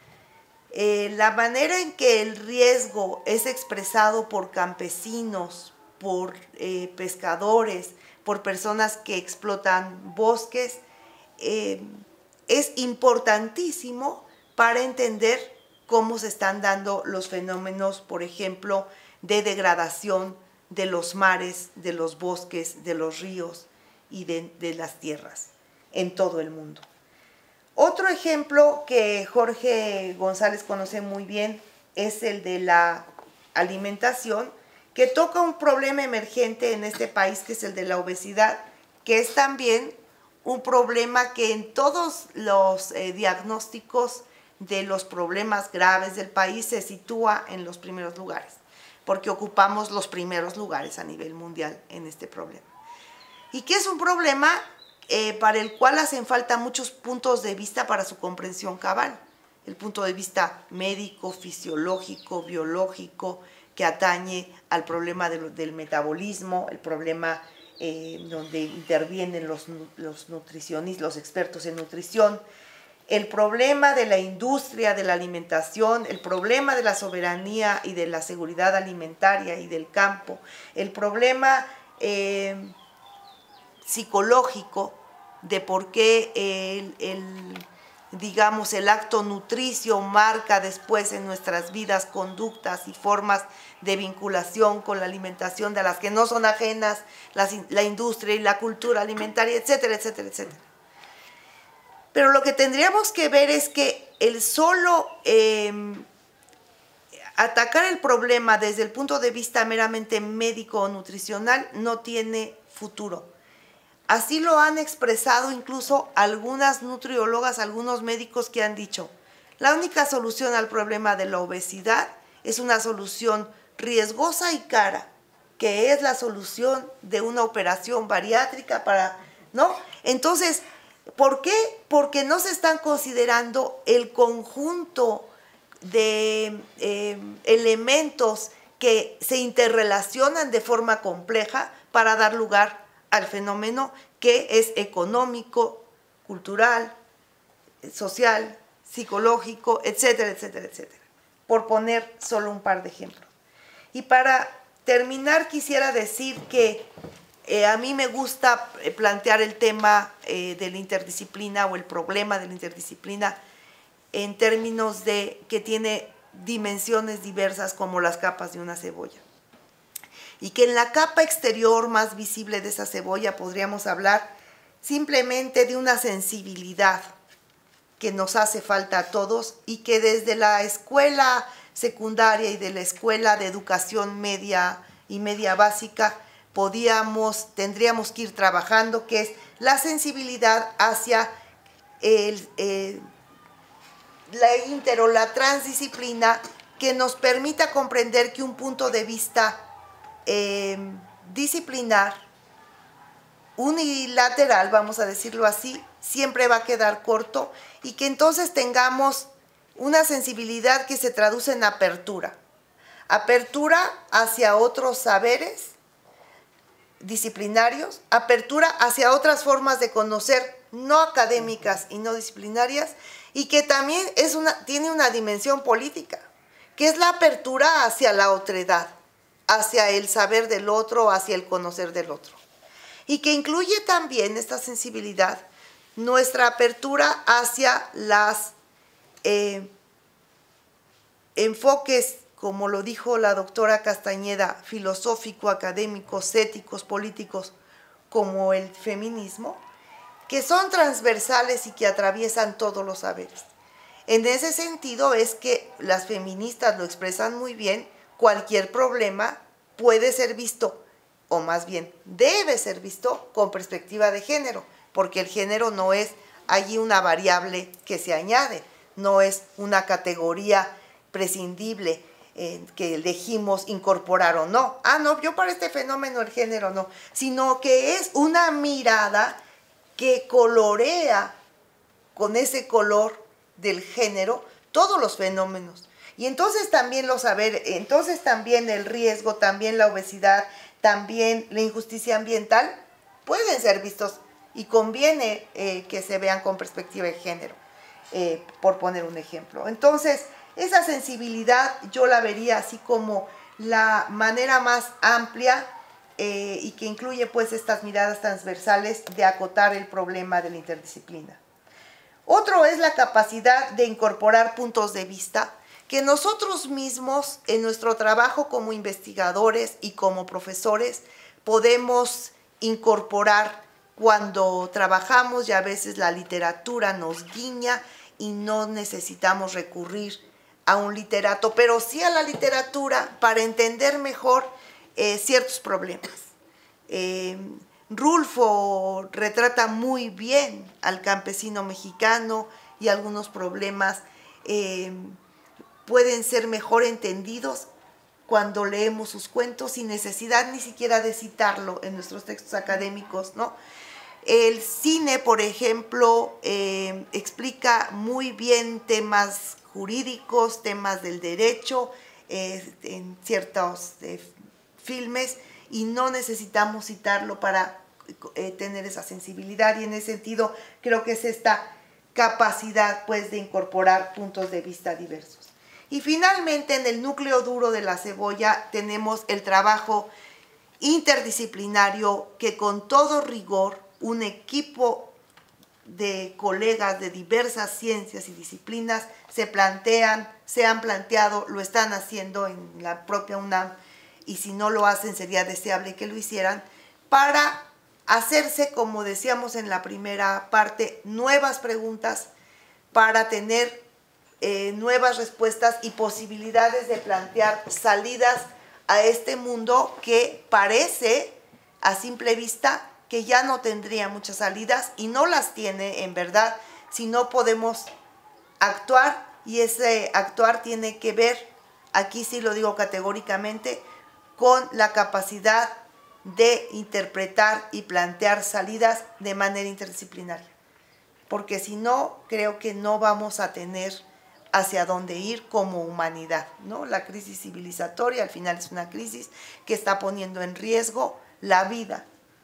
Eh, la manera en que el riesgo es expresado por campesinos, por eh, pescadores, por personas que explotan bosques, eh, es importantísimo para entender cómo se están dando los fenómenos, por ejemplo, de degradación de los mares, de los bosques, de los ríos y de, de las tierras en todo el mundo. Otro ejemplo que Jorge González conoce muy bien es el de la alimentación, que toca un problema emergente en este país, que es el de la obesidad, que es también un problema que en todos los eh, diagnósticos de los problemas graves del país se sitúa en los primeros lugares, porque ocupamos los primeros lugares a nivel mundial en este problema. Y que es un problema eh, para el cual hacen falta muchos puntos de vista para su comprensión cabal. El punto de vista médico, fisiológico, biológico, que atañe al problema de, del metabolismo, el problema eh, donde intervienen los, los nutricionistas, los expertos en nutrición, el problema de la industria de la alimentación, el problema de la soberanía y de la seguridad alimentaria y del campo, el problema eh, psicológico de por qué el, el, digamos, el acto nutricio marca después en nuestras vidas conductas y formas de vinculación con la alimentación de las que no son ajenas, las, la industria y la cultura alimentaria, etcétera, etcétera, etcétera. Pero lo que tendríamos que ver es que el solo eh, atacar el problema desde el punto de vista meramente médico o nutricional no tiene futuro. Así lo han expresado incluso algunas nutriólogas, algunos médicos que han dicho, la única solución al problema de la obesidad es una solución riesgosa y cara, que es la solución de una operación bariátrica para, ¿no? Entonces, ¿por qué? Porque no se están considerando el conjunto de eh, elementos que se interrelacionan de forma compleja para dar lugar al fenómeno que es económico, cultural, social, psicológico, etcétera, etcétera, etcétera. Por poner solo un par de ejemplos. Y para terminar quisiera decir que Eh, a mí me gusta plantear el tema eh, de la interdisciplina o el problema de la interdisciplina en términos de que tiene dimensiones diversas como las capas de una cebolla. Y que en la capa exterior más visible de esa cebolla podríamos hablar simplemente de una sensibilidad que nos hace falta a todos y que desde la escuela secundaria y de la escuela de educación media y media básica podíamos, tendríamos que ir trabajando, que es la sensibilidad hacia el, eh, la inter o la transdisciplina que nos permita comprender que un punto de vista eh, disciplinar, unilateral, vamos a decirlo así, siempre va a quedar corto y que entonces tengamos una sensibilidad que se traduce en apertura. Apertura hacia otros saberes disciplinarios, apertura hacia otras formas de conocer no académicas y no disciplinarias, y que también es una, tiene una dimensión política, que es la apertura hacia la otredad, hacia el saber del otro, hacia el conocer del otro, y que incluye también esta sensibilidad, nuestra apertura hacia las eh, enfoques, como lo dijo la doctora Castañeda, filosófico, académicos, éticos, políticos, como el feminismo, que son transversales y que atraviesan todos los saberes. En ese sentido es que las feministas lo expresan muy bien, cualquier problema puede ser visto, o más bien debe ser visto con perspectiva de género, porque el género no es allí una variable que se añade, no es una categoría prescindible eh, que elegimos incorporar o no. Ah, no, yo para este fenómeno el género no, sino que es una mirada que colorea con ese color del género todos los fenómenos. Y entonces también los saberes, entonces también el riesgo, también la obesidad, también la injusticia ambiental pueden ser vistos y conviene eh, que se vean con perspectiva de género, eh, por poner un ejemplo. Entonces, esa sensibilidad yo la vería así como la manera más amplia eh, y que incluye pues estas miradas transversales de acotar el problema de la interdisciplina. Otro es la capacidad de incorporar puntos de vista que nosotros mismos en nuestro trabajo como investigadores y como profesores podemos incorporar cuando trabajamos, y a veces la literatura nos guiña y no necesitamos recurrir a un literato, pero sí a la literatura para entender mejor eh, ciertos problemas. Eh, Rulfo retrata muy bien al campesino mexicano y algunos problemas eh, pueden ser mejor entendidos cuando leemos sus cuentos sin necesidad ni siquiera de citarlo en nuestros textos académicos, ¿no? El cine, por ejemplo, eh, explica muy bien temas jurídicos, temas del derecho eh, en ciertos eh, filmes, y no necesitamos citarlo para eh, tener esa sensibilidad, y en ese sentido creo que es esta capacidad pues de incorporar puntos de vista diversos. Y finalmente, en el núcleo duro de la cebolla tenemos el trabajo interdisciplinario que con todo rigor un equipo de colegas de diversas ciencias y disciplinas se plantean, se han planteado, lo están haciendo en la propia UNAM, y si no lo hacen sería deseable que lo hicieran, para hacerse, como decíamos en la primera parte, nuevas preguntas, para tener eh, nuevas respuestas y posibilidades de plantear salidas a este mundo que parece a simple vista que ya no tendría muchas salidas, y no las tiene en verdad si no podemos actuar, y ese actuar tiene que ver, aquí sí lo digo categóricamente, con la capacidad de interpretar y plantear salidas de manera interdisciplinaria, porque si no, creo que no vamos a tener hacia dónde ir como humanidad, ¿no? La crisis civilizatoria al final es una crisis que está poniendo en riesgo la vida.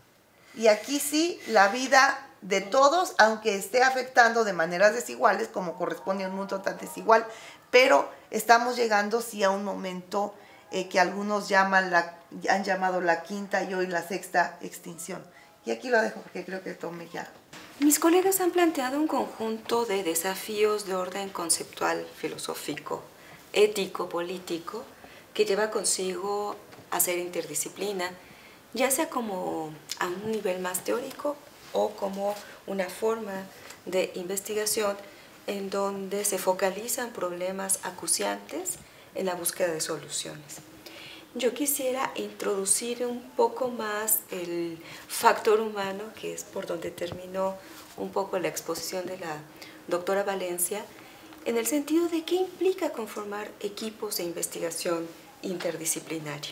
Y aquí sí, la vida de todos, aunque esté afectando de maneras desiguales, como corresponde a un mundo tan desigual, pero estamos llegando sí a un momento eh, que algunos llaman la, han llamado la quinta y hoy la sexta extinción. Y aquí lo dejo porque creo que tome ya. Mis colegas han planteado un conjunto de desafíos de orden conceptual, filosófico, ético, político, que lleva consigo hacer interdisciplina, ya sea como a un nivel más teórico o como una forma de investigación en donde se focalizan problemas acuciantes en la búsqueda de soluciones. Yo quisiera introducir un poco más el factor humano, que es por donde terminó un poco la exposición de la doctora Valencia, en el sentido de qué implica conformar equipos de investigación interdisciplinaria.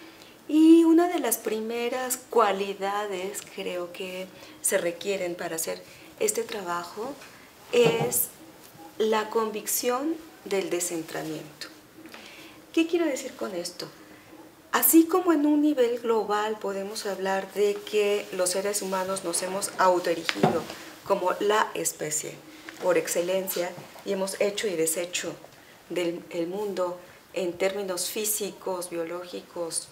Y una de las primeras cualidades creo que se requieren para hacer este trabajo es la convicción del descentramiento. ¿Qué quiero decir con esto? Así como en un nivel global podemos hablar de que los seres humanos nos hemos autoerigido como la especie por excelencia y hemos hecho y deshecho del el mundo en términos físicos, biológicos,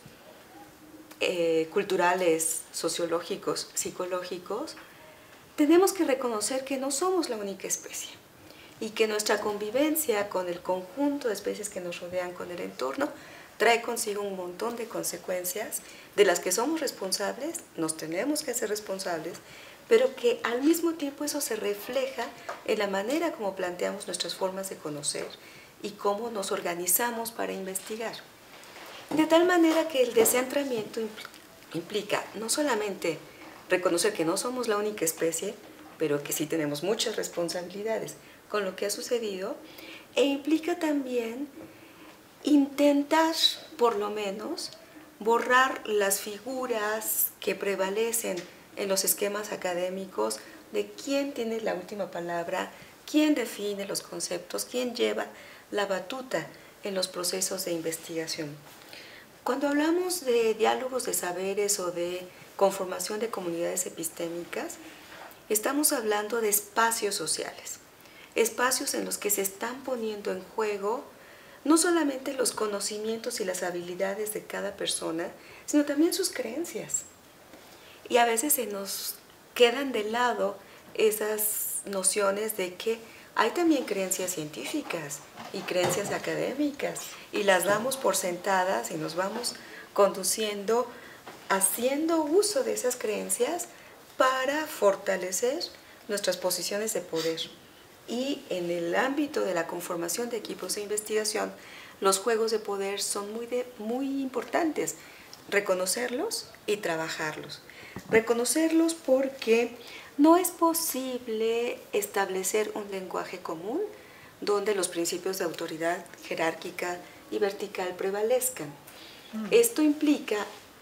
eh, culturales, sociológicos, psicológicos, tenemos que reconocer que no somos la única especie y que nuestra convivencia con el conjunto de especies que nos rodean, con el entorno, trae consigo un montón de consecuencias de las que somos responsables, nos tenemos que hacer responsables, pero que al mismo tiempo eso se refleja en la manera como planteamos nuestras formas de conocer y cómo nos organizamos para investigar. De tal manera que el descentramiento implica no solamente reconocer que no somos la única especie, pero que sí tenemos muchas responsabilidades, con lo que ha sucedido, e implica también intentar, por lo menos, borrar las figuras que prevalecen en los esquemas académicos de quién tiene la última palabra, quién define los conceptos, quién lleva la batuta en los procesos de investigación. Cuando hablamos de diálogos de saberes o de conformación de comunidades epistémicas, estamos hablando de espacios sociales, espacios en los que se están poniendo en juego no solamente los conocimientos y las habilidades de cada persona, sino también sus creencias. Y a veces se nos quedan de lado esas nociones de que hay también creencias científicas y creencias académicas, y las damos por sentadas y nos vamos conduciendo, haciendo uso de esas creencias para fortalecer nuestras posiciones de poder. Y en el ámbito de la conformación de equipos de investigación, los juegos de poder son muy, de, muy importantes. Reconocerlos y trabajarlos. Reconocerlos porque no es posible establecer un lenguaje común donde los principios de autoridad jerárquica y vertical prevalezcan. Mm. Esto implica,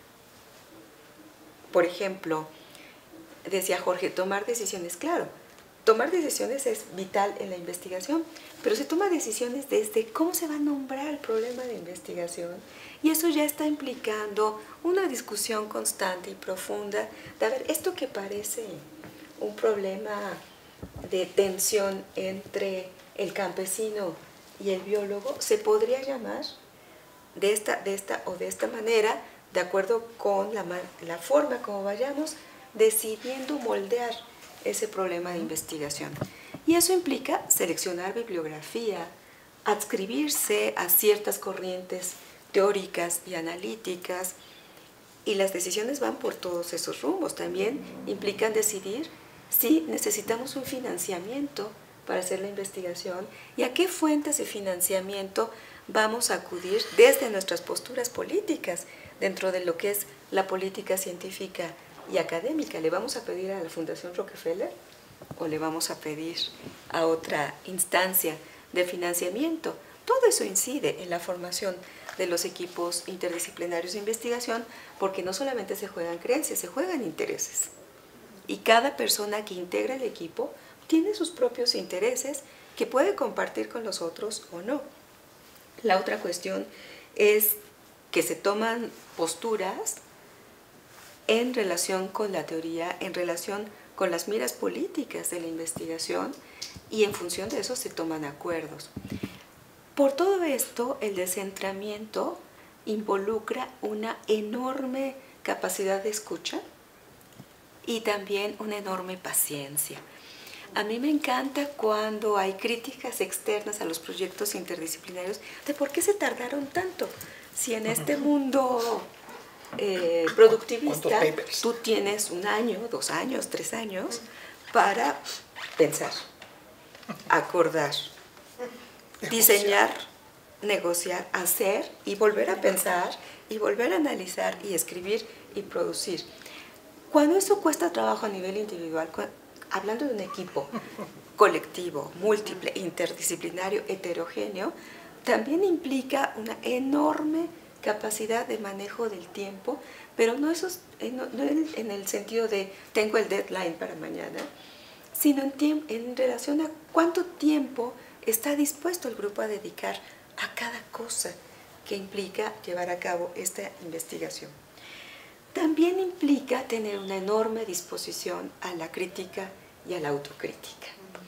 por ejemplo, decía Jorge, tomar decisiones, claro. Tomar decisiones es vital en la investigación, pero se toma decisiones desde cómo se va a nombrar el problema de investigación, y eso ya está implicando una discusión constante y profunda de, a ver, esto que parece un problema de tensión entre el campesino y el biólogo, se podría llamar de esta, de esta o de esta manera, de acuerdo con la, la forma como vayamos decidiendo moldear ese problema de investigación. Y eso implica seleccionar bibliografía, adscribirse a ciertas corrientes teóricas y analíticas, y las decisiones van por todos esos rumbos. También implican decidir si necesitamos un financiamiento para hacer la investigación y a qué fuentes de financiamiento vamos a acudir desde nuestras posturas políticas dentro de lo que es la política científica y académica. ¿Le vamos a pedir a la Fundación Rockefeller o le vamos a pedir a otra instancia de financiamiento? Todo eso incide en la formación de los equipos interdisciplinarios de investigación, porque no solamente se juegan creencias, se juegan intereses. Y cada persona que integra el equipo tiene sus propios intereses que puede compartir con los otros o no. La otra cuestión es que se toman posturas en relación con la teoría, en relación con las miras políticas de la investigación, y en función de eso se toman acuerdos. Por todo esto, el descentramiento involucra una enorme capacidad de escucha y también una enorme paciencia. A mí me encanta cuando hay críticas externas a los proyectos interdisciplinarios de por qué se tardaron tanto. Si en este mundo eh, productivista tú tienes un año, dos años, tres años para pensar, acordar, diseñar, negociar, hacer y volver a pensar y volver a analizar y escribir y producir. Cuando eso cuesta trabajo a nivel individual, hablando de un equipo colectivo, múltiple, interdisciplinario, heterogéneo, también implica una enorme capacidad de manejo del tiempo, pero no, eso, no, no en el sentido de tengo el deadline para mañana, sino en, en relación a cuánto tiempo está dispuesto el grupo a dedicar a cada cosa que implica llevar a cabo esta investigación. También implica tener una enorme disposición a la crítica y a la autocrítica.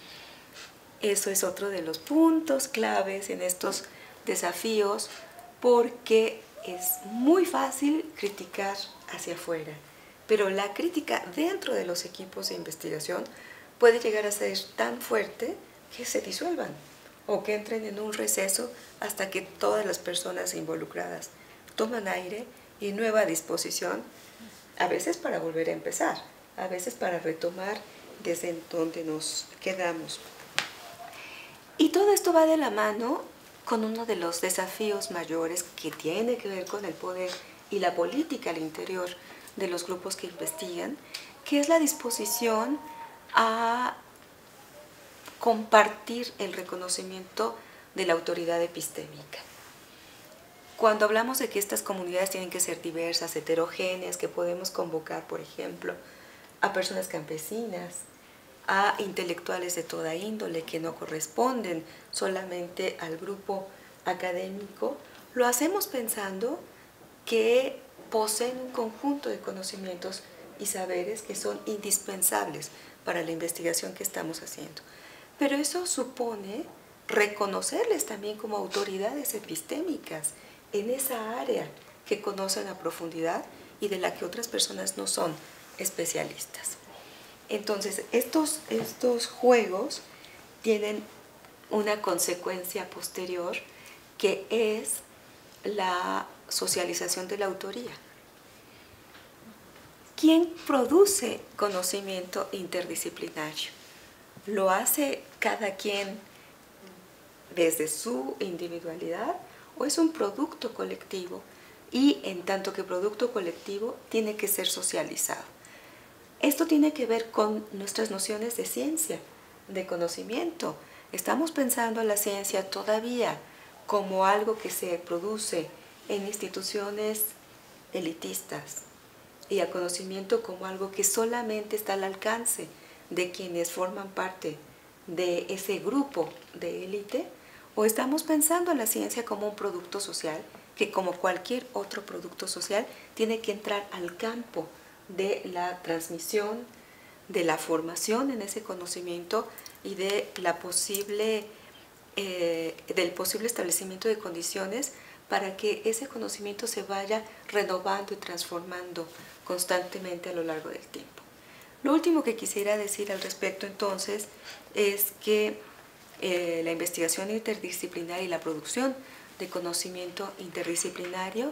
Eso es otro de los puntos claves en estos desafíos, porque es muy fácil criticar hacia afuera, pero la crítica dentro de los equipos de investigación puede llegar a ser tan fuerte que se disuelvan o que entren en un receso hasta que todas las personas involucradas toman aire y nueva disposición, a veces para volver a empezar, a veces para retomar desde donde nos quedamos. Y todo esto va de la mano con uno de los desafíos mayores que tiene que ver con el poder y la política al interior de los grupos que investigan, que es la disposición a compartir el reconocimiento de la autoridad epistémica. Cuando hablamos de que estas comunidades tienen que ser diversas, heterogéneas, que podemos convocar, por ejemplo, a personas campesinas, a intelectuales de toda índole que no corresponden solamente al grupo académico, lo hacemos pensando que poseen un conjunto de conocimientos y saberes que son indispensables para la investigación que estamos haciendo. Pero eso supone reconocerles también como autoridades epistémicas en esa área que conocen a profundidad y de la que otras personas no son especialistas. Entonces, estos, estos juegos tienen una consecuencia posterior que es la socialización de la autoría. ¿Quién produce conocimiento interdisciplinario? ¿Lo hace cada quien desde su individualidad o es un producto colectivo? Y en tanto que producto colectivo tiene que ser socializado. Esto tiene que ver con nuestras nociones de ciencia, de conocimiento. Estamos pensando en la ciencia todavía como algo que se produce en instituciones elitistas y al conocimiento como algo que solamente está al alcance de quienes forman parte de ese grupo de élite, o estamos pensando en la ciencia como un producto social que, como cualquier otro producto social, tiene que entrar al campo de la transmisión, de la formación en ese conocimiento y de la posible, eh, del posible establecimiento de condiciones para que ese conocimiento se vaya renovando y transformando constantemente a lo largo del tiempo. Lo último que quisiera decir al respecto entonces es que eh, la investigación interdisciplinaria y la producción de conocimiento interdisciplinario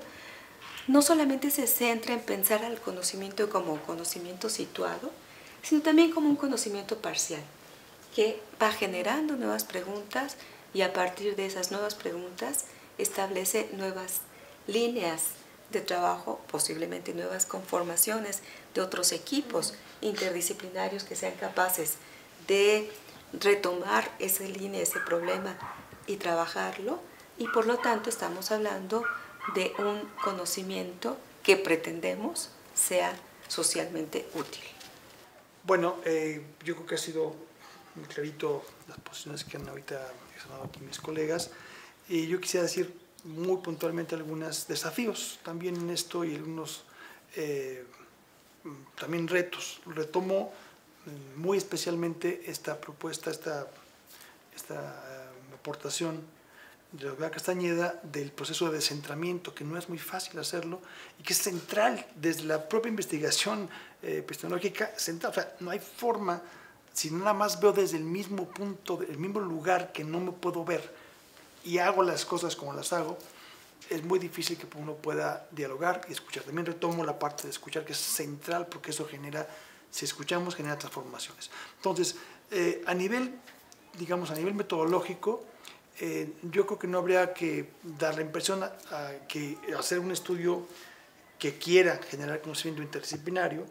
no solamente se centra en pensar al conocimiento como conocimiento situado, sino también como un conocimiento parcial, que va generando nuevas preguntas y a partir de esas nuevas preguntas establece nuevas líneas de trabajo, posiblemente nuevas conformaciones de otros equipos interdisciplinarios que sean capaces de retomar esa línea, ese problema y trabajarlo, y por lo tanto estamos hablando de un conocimiento que pretendemos sea socialmente útil. Bueno, eh, yo creo que ha sido muy clarito las posiciones que han ahorita expresado aquí mis colegas, y yo quisiera decir muy puntualmente algunos desafíos también en esto y algunos eh, también retos. Retomo muy especialmente esta propuesta, esta, esta uh, aportación de la doctora Castañeda del proceso de descentramiento, que no es muy fácil hacerlo y que es central desde la propia investigación eh, epistemológica central. O sea, no hay forma, si nada más veo desde el mismo punto, el mismo lugar que no me puedo ver y hago las cosas como las hago, es muy difícil que uno pueda dialogar y escuchar. También retomo la parte de escuchar, que es central, porque eso genera, si escuchamos, genera transformaciones. Entonces, eh, a nivel, digamos, a nivel metodológico, eh, yo creo que no habría que dar la impresión a, a que hacer un estudio que quiera generar conocimiento interdisciplinario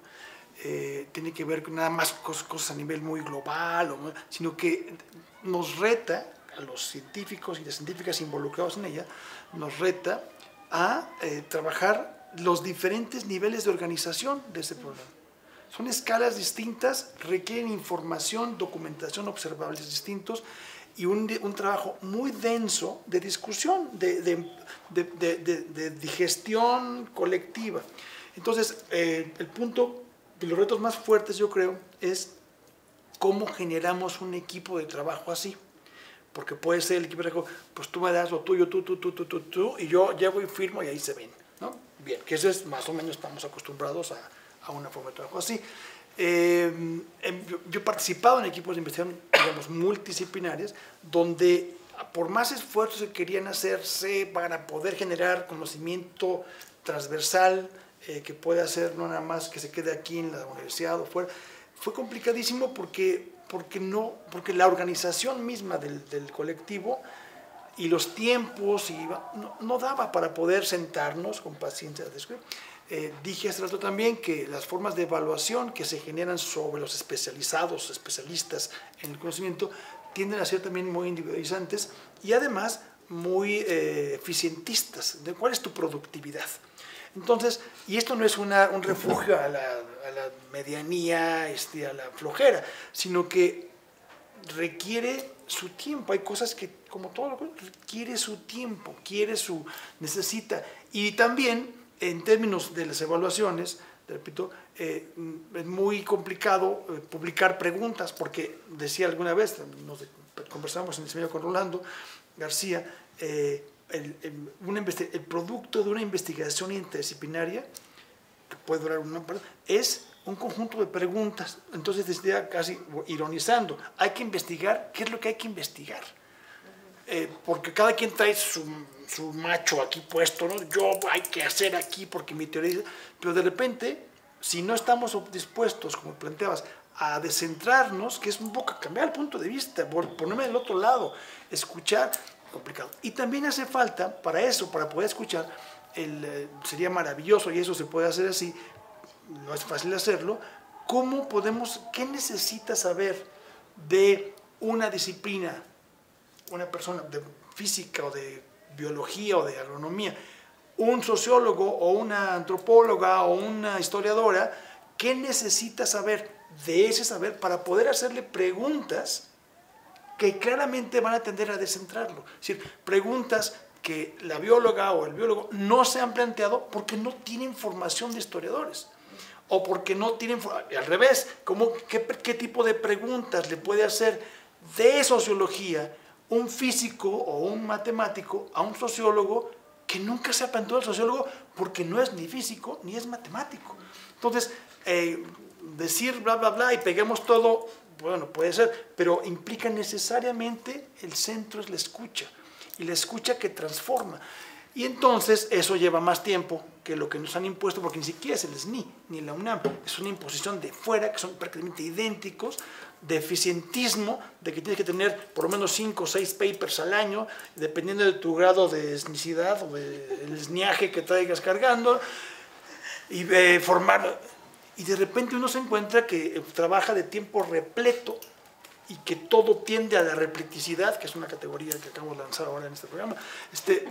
eh, tiene que ver con nada más cosas, cosas a nivel muy global, o, sino que nos reta a los científicos y las científicas involucrados en ella, nos reta a eh, trabajar los diferentes niveles de organización de ese problema. Son escalas distintas, requieren información, documentación, observables distintos y un, un trabajo muy denso de discusión, de, de, de, de, de, de digestión colectiva. Entonces, eh, el punto de los retos más fuertes, yo creo, es cómo generamos un equipo de trabajo así. Porque puede ser el equipo de trabajo, pues tú me das lo tuyo, tú, tú, tú, tú, tú, tú, y yo llego y firmo y ahí se ven, ¿no? Bien, que eso es más o menos, estamos acostumbrados a, a una forma de trabajo así. Eh, yo, yo he participado en equipos de investigación, digamos, multidisciplinarios, donde por más esfuerzos que querían hacerse para poder generar conocimiento transversal, eh, que puede hacer no nada más que se quede aquí en la universidad o fuera, fue complicadísimo porque... Porque, no, porque la organización misma del, del colectivo y los tiempos y no, no daba para poder sentarnos con paciencia. Eh, dije hace rato también que las formas de evaluación que se generan sobre los especializados, especialistas en el conocimiento, tienden a ser también muy individualizantes y además muy eh, eficientistas. ¿De cuál es tu productividad? Entonces, y esto no es una, un refugio a la, a la medianía, este, a la flojera, sino que requiere su tiempo. Hay cosas que, como todo, requiere su tiempo, quiere su, necesita. Y también, en términos de las evaluaciones, te repito, eh, es muy complicado eh, publicar preguntas, porque decía alguna vez, nos conversamos en el seminario con Rolando García, eh, el, el, una el producto de una investigación interdisciplinaria, que puede durar una parte, es un conjunto de preguntas. Entonces decía, casi ironizando, hay que investigar qué es lo que hay que investigar. Eh, porque cada quien trae su, su macho aquí puesto, ¿no? Yo hay que hacer aquí porque mi teoría... Pero de repente, si no estamos dispuestos, como planteabas, a descentrarnos, que es un poco cambiar el punto de vista, ponerme del otro lado, escuchar, complicado. Y también hace falta, para eso, para poder escuchar, el, eh, sería maravilloso, y eso se puede hacer así, no es fácil hacerlo, cómo podemos, qué necesita saber de una disciplina, una persona de física o de biología o de agronomía, un sociólogo o una antropóloga o una historiadora, qué necesita saber de ese saber para poder hacerle preguntas que claramente van a tender a descentrarlo. Es decir, preguntas que la bióloga o el biólogo no se han planteado porque no tienen formación de historiadores. O porque no tienen, al revés, ¿cómo, qué, qué tipo de preguntas le puede hacer de sociología un físico o un matemático a un sociólogo que nunca se ha planteado el sociólogo porque no es ni físico ni es matemático? Entonces, eh, decir bla, bla, bla y peguemos todo, bueno, puede ser, pero implica necesariamente el centro es la escucha, y la escucha que transforma. Y entonces eso lleva más tiempo que lo que nos han impuesto, porque ni siquiera es el S N I ni la UNAM, es una imposición de fuera que son prácticamente idénticos, de eficientismo, de que tienes que tener por lo menos cinco o seis papers al año, dependiendo de tu grado de etnicidad o del esniaje que traigas cargando, y de formar. Y de repente uno se encuentra que trabaja de tiempo repleto y que todo tiende a la repleticidad, que es una categoría que acabamos de lanzar ahora en este programa, este,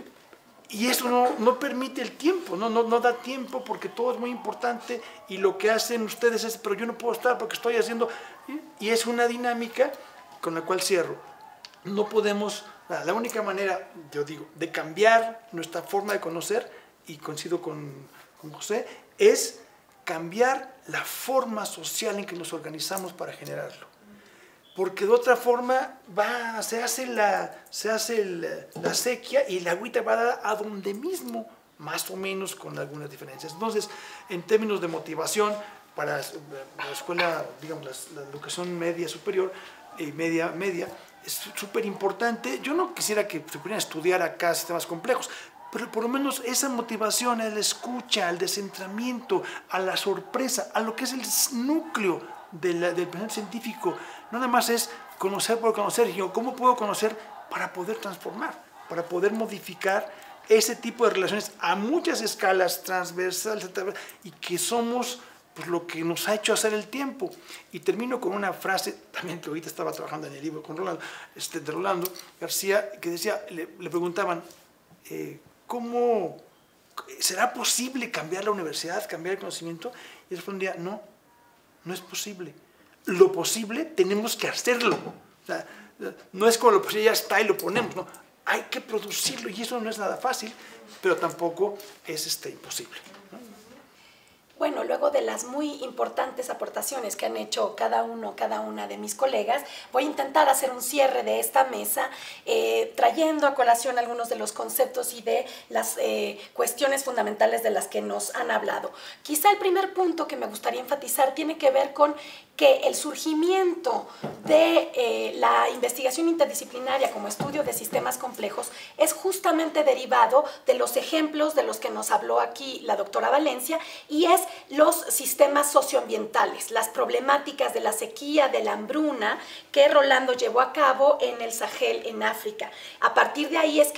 y eso no, no permite el tiempo, no, no, no da tiempo porque todo es muy importante y lo que hacen ustedes es, pero yo no puedo estar porque estoy haciendo, y, y es una dinámica con la cual cierro. No podemos, la única manera, yo digo, de cambiar nuestra forma de conocer, y coincido con, con José, es cambiar la forma social en que nos organizamos para generarlo. Porque de otra forma va, se hace, la, se hace el, la sequía y la agüita va a dar a donde mismo, más o menos con algunas diferencias. Entonces, en términos de motivación para la escuela, digamos, la, la educación media superior y eh, media, media, es súper importante. Yo no quisiera que se pudieran estudiar acá sistemas complejos, pero por lo menos esa motivación a la escucha, al descentramiento, a la sorpresa, a lo que es el núcleo de la, del pensamiento científico, no nada más es conocer por conocer, sino cómo puedo conocer para poder transformar, para poder modificar ese tipo de relaciones a muchas escalas transversales, y que somos pues, lo que nos ha hecho hacer el tiempo. Y termino con una frase, también que ahorita estaba trabajando en el libro con Rolando, este, de Rolando García, que decía, le, le preguntaban, eh, ¿cómo será posible cambiar la universidad, cambiar el conocimiento? Y respondía, no, no es posible. Lo posible tenemos que hacerlo. O sea, no es como lo posible ya está y lo ponemos, no. Hay que producirlo y eso no es nada fácil, pero tampoco es este, imposible, ¿no? Bueno, luego de las muy importantes aportaciones que han hecho cada uno, cada una de mis colegas, voy a intentar hacer un cierre de esta mesa, eh, trayendo a colación algunos de los conceptos y de las eh, cuestiones fundamentales de las que nos han hablado. Quizá el primer punto que me gustaría enfatizar tiene que ver con que el surgimiento de eh, la investigación interdisciplinaria como estudio de sistemas complejos es justamente derivado de los ejemplos de los que nos habló aquí la doctora Valencia, y es los sistemas socioambientales, las problemáticas de la sequía, de la hambruna que Rolando llevó a cabo en el Sahel, en África. A partir de ahí es que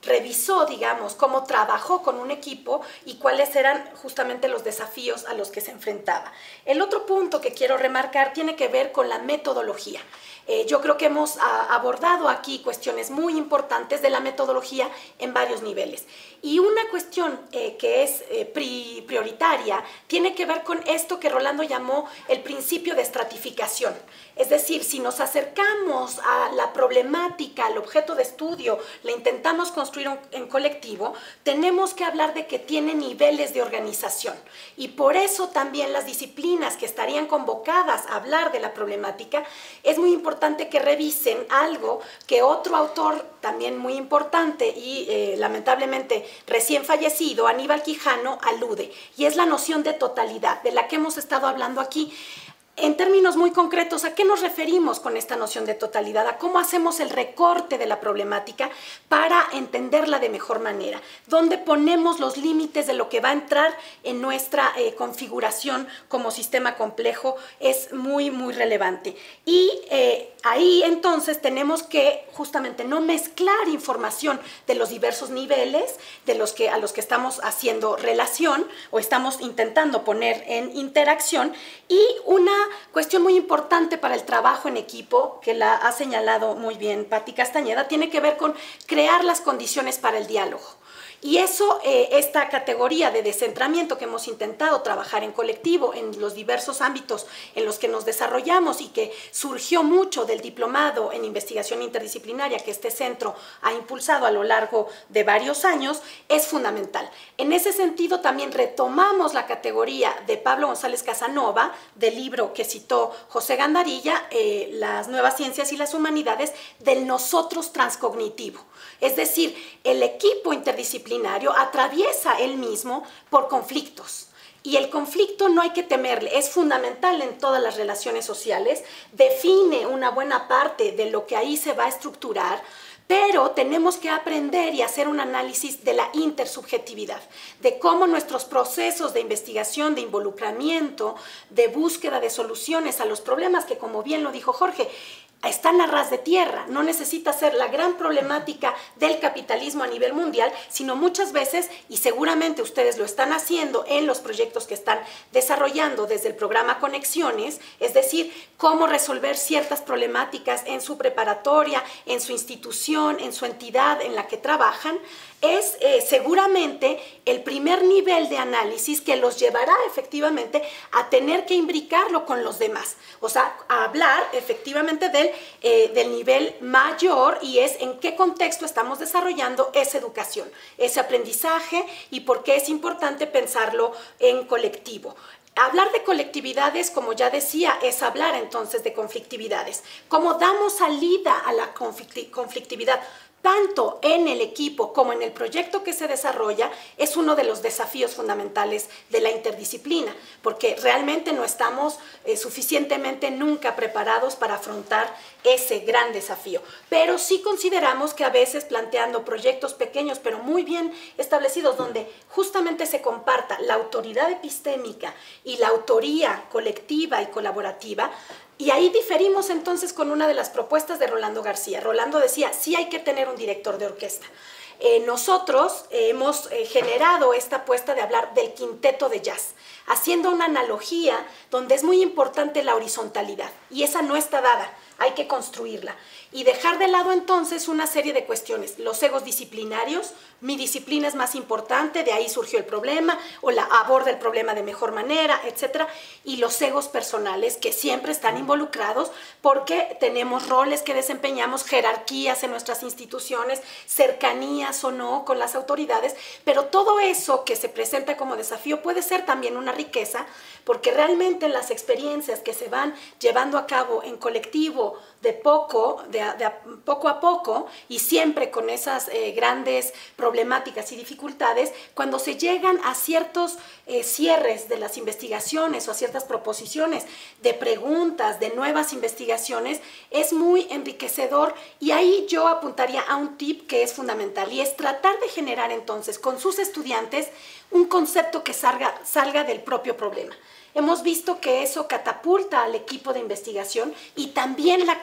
revisó, digamos, cómo trabajó con un equipo y cuáles eran justamente los desafíos a los que se enfrentaba. El otro punto que quiero remarcar tiene que ver con la metodología. Eh, yo creo que hemos a, abordado aquí cuestiones muy importantes de la metodología en varios niveles. Y una cuestión eh, que es eh, pri, prioritaria tiene que ver con esto que Rolando llamó el principio de estratificación. Es decir, si nos acercamos a la problemática, al objeto de estudio, la intentamos construir en colectivo, tenemos que hablar de que tiene niveles de organización. Y por eso también las disciplinas que estarían convocadas a hablar de la problemática, es muy importante que revisen algo que otro autor también muy importante y eh, lamentablemente recién fallecido, Aníbal Quijano, alude, y es la noción de totalidad, de la que hemos estado hablando aquí. En términos muy concretos, ¿a qué nos referimos con esta noción de totalidad? ¿A cómo hacemos el recorte de la problemática para entenderla de mejor manera? ¿Dónde ponemos los límites de lo que va a entrar en nuestra eh, configuración como sistema complejo? Es muy, muy relevante. Y eh, ahí entonces tenemos que justamente no mezclar información de los diversos niveles de los que, a los que estamos haciendo relación o estamos intentando poner en interacción, y una cuestión muy importante para el trabajo en equipo, que la ha señalado muy bien Patti Castañeda, tiene que ver con crear las condiciones para el diálogo. Y eso, eh, esta categoría de descentramiento que hemos intentado trabajar en colectivo en los diversos ámbitos en los que nos desarrollamos y que surgió mucho del diplomado en investigación interdisciplinaria que este centro ha impulsado a lo largo de varios años, es fundamental. En ese sentido también retomamos la categoría de Pablo González Casanova, del libro que citó José Gandarilla, eh, Las nuevas ciencias y las humanidades, del nosotros transcognitivo. Es decir, el equipo interdisciplinario atraviesa él mismo por conflictos. Y el conflicto no hay que temerle, es fundamental en todas las relaciones sociales, define una buena parte de lo que ahí se va a estructurar, pero tenemos que aprender y hacer un análisis de la intersubjetividad, de cómo nuestros procesos de investigación, de involucramiento, de búsqueda de soluciones a los problemas que, como bien lo dijo Jorge, están a ras de tierra, no necesita ser la gran problemática del capitalismo a nivel mundial, sino muchas veces, y seguramente ustedes lo están haciendo en los proyectos que están desarrollando desde el programa Conexiones, es decir, cómo resolver ciertas problemáticas en su preparatoria, en su institución, en su entidad en la que trabajan, es eh, seguramente el primer nivel de análisis que los llevará efectivamente a tener que imbricarlo con los demás, o sea, a hablar efectivamente del, eh, del nivel mayor, y es en qué contexto estamos desarrollando esa educación, ese aprendizaje, y por qué es importante pensarlo en colectivo. Hablar de colectividades, como ya decía, es hablar entonces de conflictividades. ¿Cómo damos salida a la conflictividad? Tanto en el equipo como en el proyecto que se desarrolla, es uno de los desafíos fundamentales de la interdisciplina, porque realmente no estamos eh, suficientemente nunca preparados para afrontar ese gran desafío. Pero sí consideramos que a veces planteando proyectos pequeños pero muy bien establecidos, donde justamente se comparta la autoridad epistémica y la autoría colectiva y colaborativa, y ahí diferimos entonces con una de las propuestas de Rolando García. Rolando decía, sí hay que tener un director de orquesta. Eh, nosotros eh, hemos eh, generado esta apuesta de hablar del quinteto de jazz, haciendo una analogía donde es muy importante la horizontalidad, y esa no está dada, hay que construirla. Y dejar de lado entonces una serie de cuestiones, los egos disciplinarios, mi disciplina es más importante, de ahí surgió el problema, o la aborda el problema de mejor manera, etcétera, y los egos personales que siempre están involucrados porque tenemos roles que desempeñamos, jerarquías en nuestras instituciones, cercanías o no con las autoridades, pero todo eso que se presenta como desafío puede ser también una riqueza, porque realmente las experiencias que se van llevando a cabo en colectivo de poco, de a, de a poco a poco, y siempre con esas eh, grandes problemáticas y dificultades, cuando se llegan a ciertos eh, cierres de las investigaciones o a ciertas proposiciones de preguntas, de nuevas investigaciones, es muy enriquecedor. Y ahí yo apuntaría a un tip que es fundamental, y es tratar de generar entonces con sus estudiantes un concepto que salga, salga del propio problema. Hemos visto que eso catapulta al equipo de investigación y también la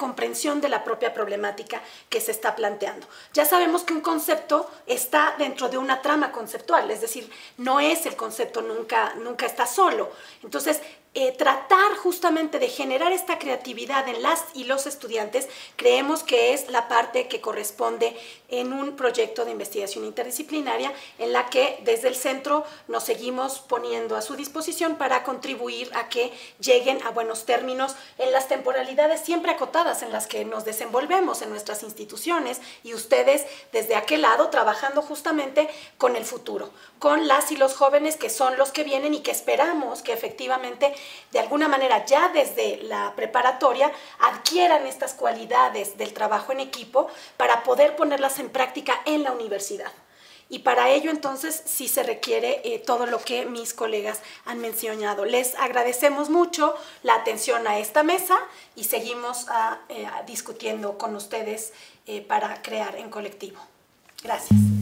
comprensión de la propia problemática que se está planteando. Ya sabemos que un concepto está dentro de una trama conceptual, es decir, no es el concepto, nunca, nunca está solo. Entonces, Eh, tratar justamente de generar esta creatividad en las y los estudiantes, creemos que es la parte que corresponde en un proyecto de investigación interdisciplinaria en la que desde el centro nos seguimos poniendo a su disposición para contribuir a que lleguen a buenos términos en las temporalidades siempre acotadas en las que nos desenvolvemos en nuestras instituciones, y ustedes desde aquel lado trabajando justamente con el futuro, con las y los jóvenes que son los que vienen y que esperamos que efectivamente de alguna manera ya desde la preparatoria adquieran estas cualidades del trabajo en equipo para poder ponerlas en práctica en la universidad. Y para ello entonces sí se requiere eh, todo lo que mis colegas han mencionado. Les agradecemos mucho la atención a esta mesa y seguimos a, eh, discutiendo con ustedes eh, para crear en colectivo. Gracias.